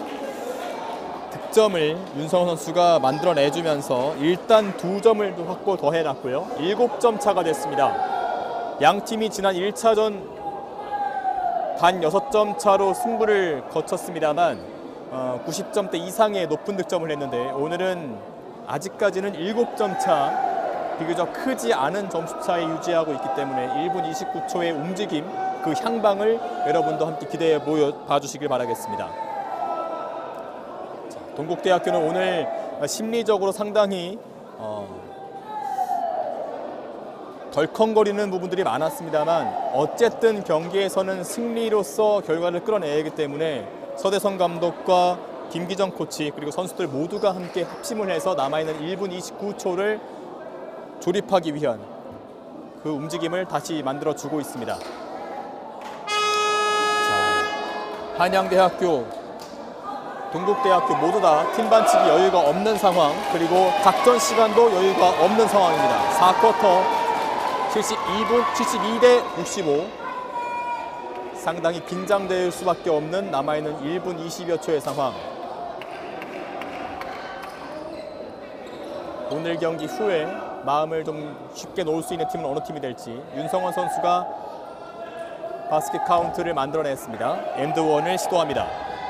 득점을 윤성원 선수가 만들어내주면서 일단 2점을 확보 더 해놨고요. 7점 차가 됐습니다. 양팀이 지난 1차전 단 6점 차로 승부를 거쳤습니다만 90점대 이상의 높은 득점을 했는데 오늘은 아직까지는 7점 차, 비교적 크지 않은 점수차에 유지하고 있기 때문에 1분 29초의 움직임, 그 향방을 여러분도 함께 기대해 봐주시길 바라겠습니다. 자, 동국대학교는 오늘 심리적으로 상당히 덜컹거리는 부분들이 많았습니다만 어쨌든 경기에서는 승리로서 결과를 끌어내야 하기 때문에 서대성 감독과 김기정 코치 그리고 선수들 모두가 함께 합심을 해서 남아있는 1분 29초를 조립하기 위한 그 움직임을 다시 만들어주고 있습니다. 자, 한양대학교, 동국대학교 모두 다 팀 반칙이 여유가 없는 상황, 그리고 작전 시간도 여유가 없는 상황입니다. 4쿼터 72대 65. 상당히 긴장될 수밖에 없는 남아있는 1분 20여 초의 상황. 오늘 경기 후에 마음을 좀 쉽게 놓을 수 있는 팀은 어느 팀이 될지. 윤성원 선수가 바스켓 카운트를 만들어냈습니다. 엔드원을 시도합니다.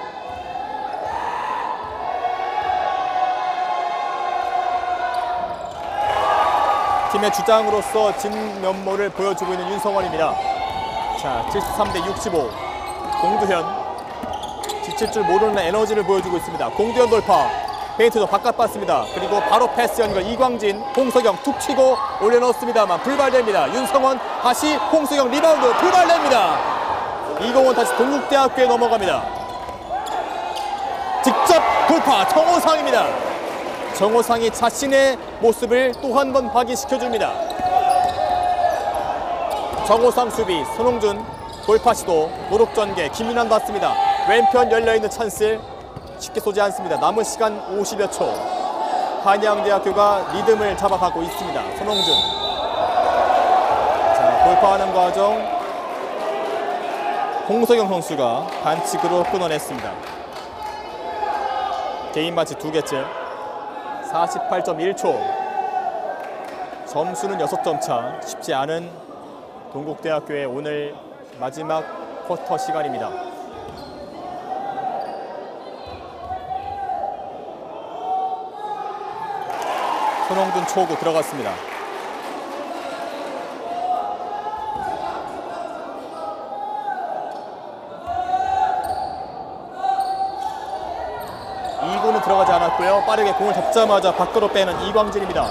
팀의 주장으로서 진면모를 보여주고 있는 윤성원입니다. 자, 73대 65. 공두현 지칠 줄 모르는 에너지를 보여주고 있습니다. 공두현 돌파, 페인트도 바깥 봤습니다. 그리고 바로 패스 연결 이광진, 홍석영 툭 치고 올려놓습니다만 불발됩니다. 윤성원 다시 홍석영 리바운드 불발됩니다. 이공은 다시 동국대학교에 넘어갑니다. 직접 돌파 정호상입니다. 정호상이 자신의 모습을 또 한 번 확인시켜줍니다. 정호상 수비, 손홍준 돌파 시도, 노력 전개, 김민환 받습니다. 왼편 열려있는 찬스 쉽게 쏘지 않습니다. 남은 시간 50여 초. 한양대학교가 리듬을 잡아가고 있습니다. 손홍준. 자, 돌파하는 과정 홍석영 선수가 반칙으로 끊어냈습니다. 개인 반칙 2개째. 48.1초. 점수는 6점 차. 쉽지 않은 동국대학교의 오늘 마지막 쿼터 시간입니다. 손홍준 초구 들어갔습니다. 이구는 들어가지 않았고요. 빠르게 공을 잡자마자 밖으로 빼는 이광진입니다.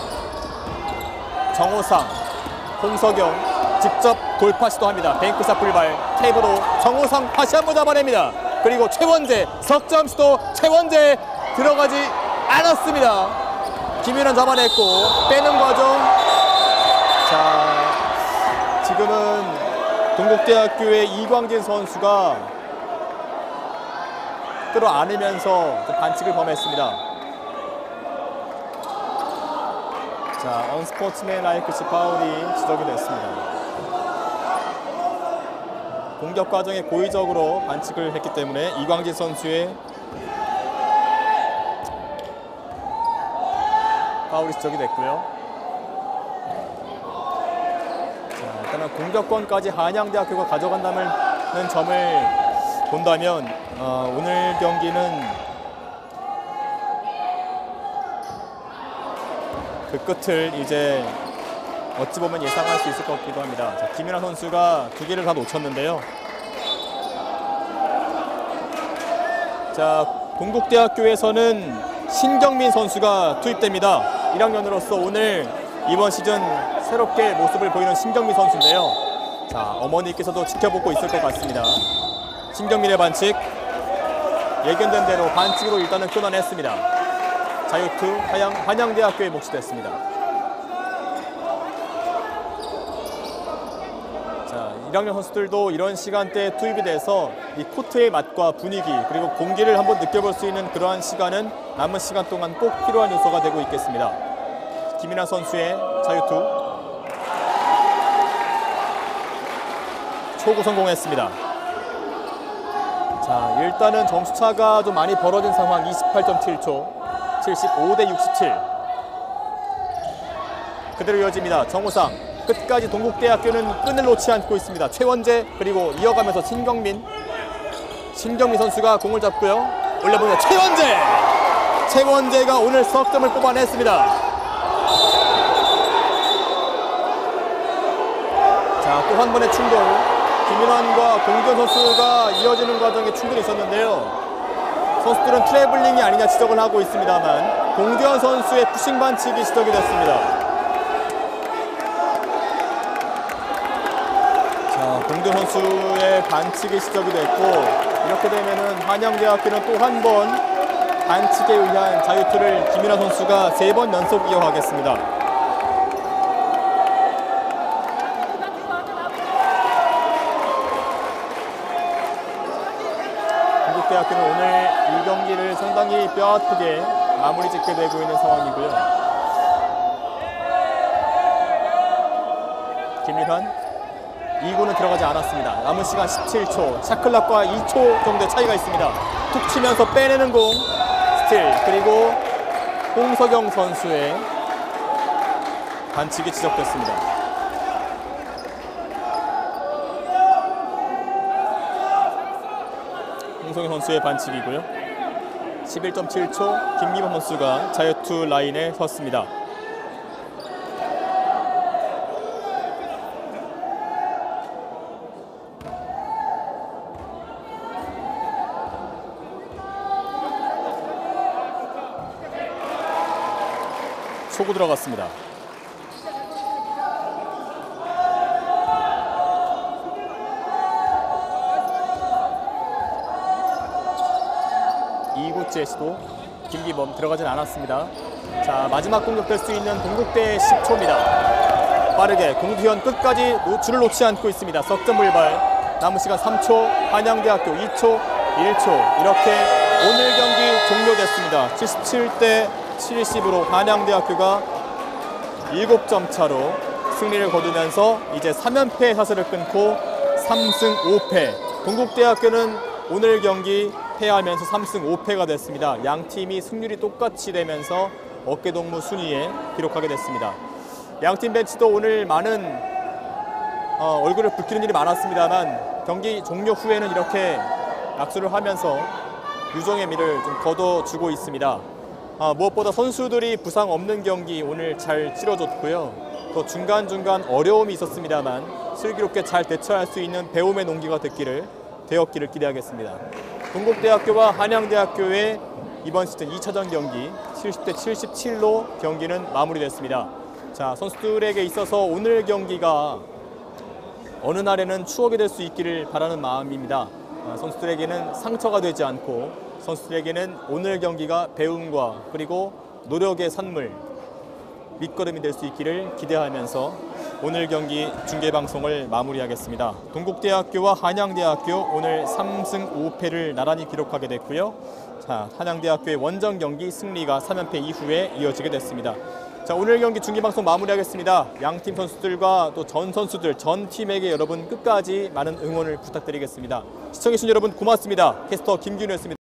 정호상, 홍석영 직접 돌파 시도합니다. 뱅크샷 불발, 탭으로 정호상 다시 한번 잡아냅니다. 그리고 최원재 석점 시도, 최원재 들어가지 않았습니다. 김윤환 잡아냈고 빼는 과정. 자, 지금은 동국대학교의 이광진 선수가 끌어안으면서 반칙을 범했습니다. 자, 언스포츠맨라이크 파울이 지적이 됐습니다. 공격 과정에 고의적으로 반칙을 했기 때문에 이광진 선수의 파울이 지적이 됐고요. 자, 일단은 공격권까지 한양대학교가 가져간다는 점을 본다면 오늘 경기는 그 끝을 이제 어찌 보면 예상할 수 있을 것 같기도 합니다. 자, 김윤환 선수가 2개를 다 놓쳤는데요. 자, 동국대학교에서는 신경민 선수가 투입됩니다. 1학년으로서 오늘 이번 시즌 새롭게 모습을 보이는 신경민 선수인데요. 자, 어머니께서도 지켜보고 있을 것 같습니다. 신경민의 반칙, 예견된 대로 반칙으로 일단은 끊어냈습니다. 자유투 한양대학교에 몫이 됐습니다. 자, 1학년 선수들도 이런 시간대에 투입이 돼서 이 코트의 맛과 분위기 그리고 공기를 한번 느껴볼 수 있는 그러한 시간은 남은 시간 동안 꼭 필요한 요소가 되고 있겠습니다. 김윤환 선수의 자유투 초구 성공했습니다. 자, 일단은 점수차가 좀 많이 벌어진 상황. 28.7초 75대 67 그대로 이어집니다. 정호상 끝까지 동국대학교는 끈을 놓지 않고 있습니다. 최원재 그리고 이어가면서 신경민 선수가 공을 잡고요. 올려보면 최원재가 오늘 석점을 뽑아냈습니다. 자, 또 한 번의 충돌. 김윤환과 공규현 선수가 이어지는 과정에 충돌이 있었는데요. 선수들은 트래블링이 아니냐 지적을 하고 있습니다만 공규현 선수의 푸싱 반칙이 지적이 됐습니다. 자, 공규현 선수의 반칙이 지적이 됐고 이렇게 되면은 한양대학교는 또 한 번 반칙에 의한 자유투를 김윤환 선수가 3번 연속 이어가겠습니다. 동국대학교는 오늘 이 경기를 상당히 뼈아프게 마무리 짓게 되고 있는 상황이고요. 김윤환 2구는 들어가지 않았습니다. 남은 시간 17초, 샤클락과 2초 정도의 차이가 있습니다. 툭 치면서 빼내는 공, 스틸, 그리고 홍석영 선수의 반칙이 지적됐습니다. 홍석영 선수의 반칙이고요. 11.7초 김기범 선수가 자유투 라인에 섰습니다. 초구 들어갔습니다. 이구째 시도 김기범 들어가진 않았습니다. 자, 마지막 공격될 수 있는 동국대의 10초입니다. 빠르게 공규현 끝까지 줄을 놓지 않고 있습니다. 석점 불발. 남은 시간 3초, 한양대학교 2초, 1초. 이렇게 오늘 경기 종료됐습니다. 77대 70으로 한양대학교가 7점 차로 승리를 거두면서 이제 3연패의 사슬을 끊고 3승 5패. 동국대학교는 오늘 경기 패하면서 3승 5패가 됐습니다. 양 팀이 승률이 똑같이 되면서 어깨동무 순위에 기록하게 됐습니다. 양 팀 벤치도 오늘 많은 얼굴을 붉히는 일이 많았습니다만 경기 종료 후에는 이렇게 악수를 하면서 유종의 미를 좀 거둬주고 있습니다. 무엇보다 선수들이 부상 없는 경기 오늘 잘 치러줬고요. 또 중간중간 어려움이 있었습니다만 슬기롭게 잘 대처할 수 있는 배움의 농기가 되었기를 기대하겠습니다. 동국대학교와 한양대학교의 이번 시즌 2차전 경기 70대 77로 경기는 마무리됐습니다. 자, 선수들에게 있어서 오늘 경기가 어느 날에는 추억이 될 수 있기를 바라는 마음입니다. 선수들에게는 상처가 되지 않고 선수들에게는 오늘 경기가 배움과 그리고 노력의 산물, 밑거름이 될 수 있기를 기대하면서 오늘 경기 중계방송을 마무리하겠습니다. 동국대학교와 한양대학교 오늘 3승 5패를 나란히 기록하게 됐고요. 자, 한양대학교의 원정 경기 승리가 3연패 이후에 이어지게 됐습니다. 자, 오늘 경기 중계방송 마무리하겠습니다. 양팀 선수들과 또 전 선수들, 전 팀에게 여러분 끝까지 많은 응원을 부탁드리겠습니다. 시청해주신 여러분 고맙습니다. 캐스터 김기훈이었습니다.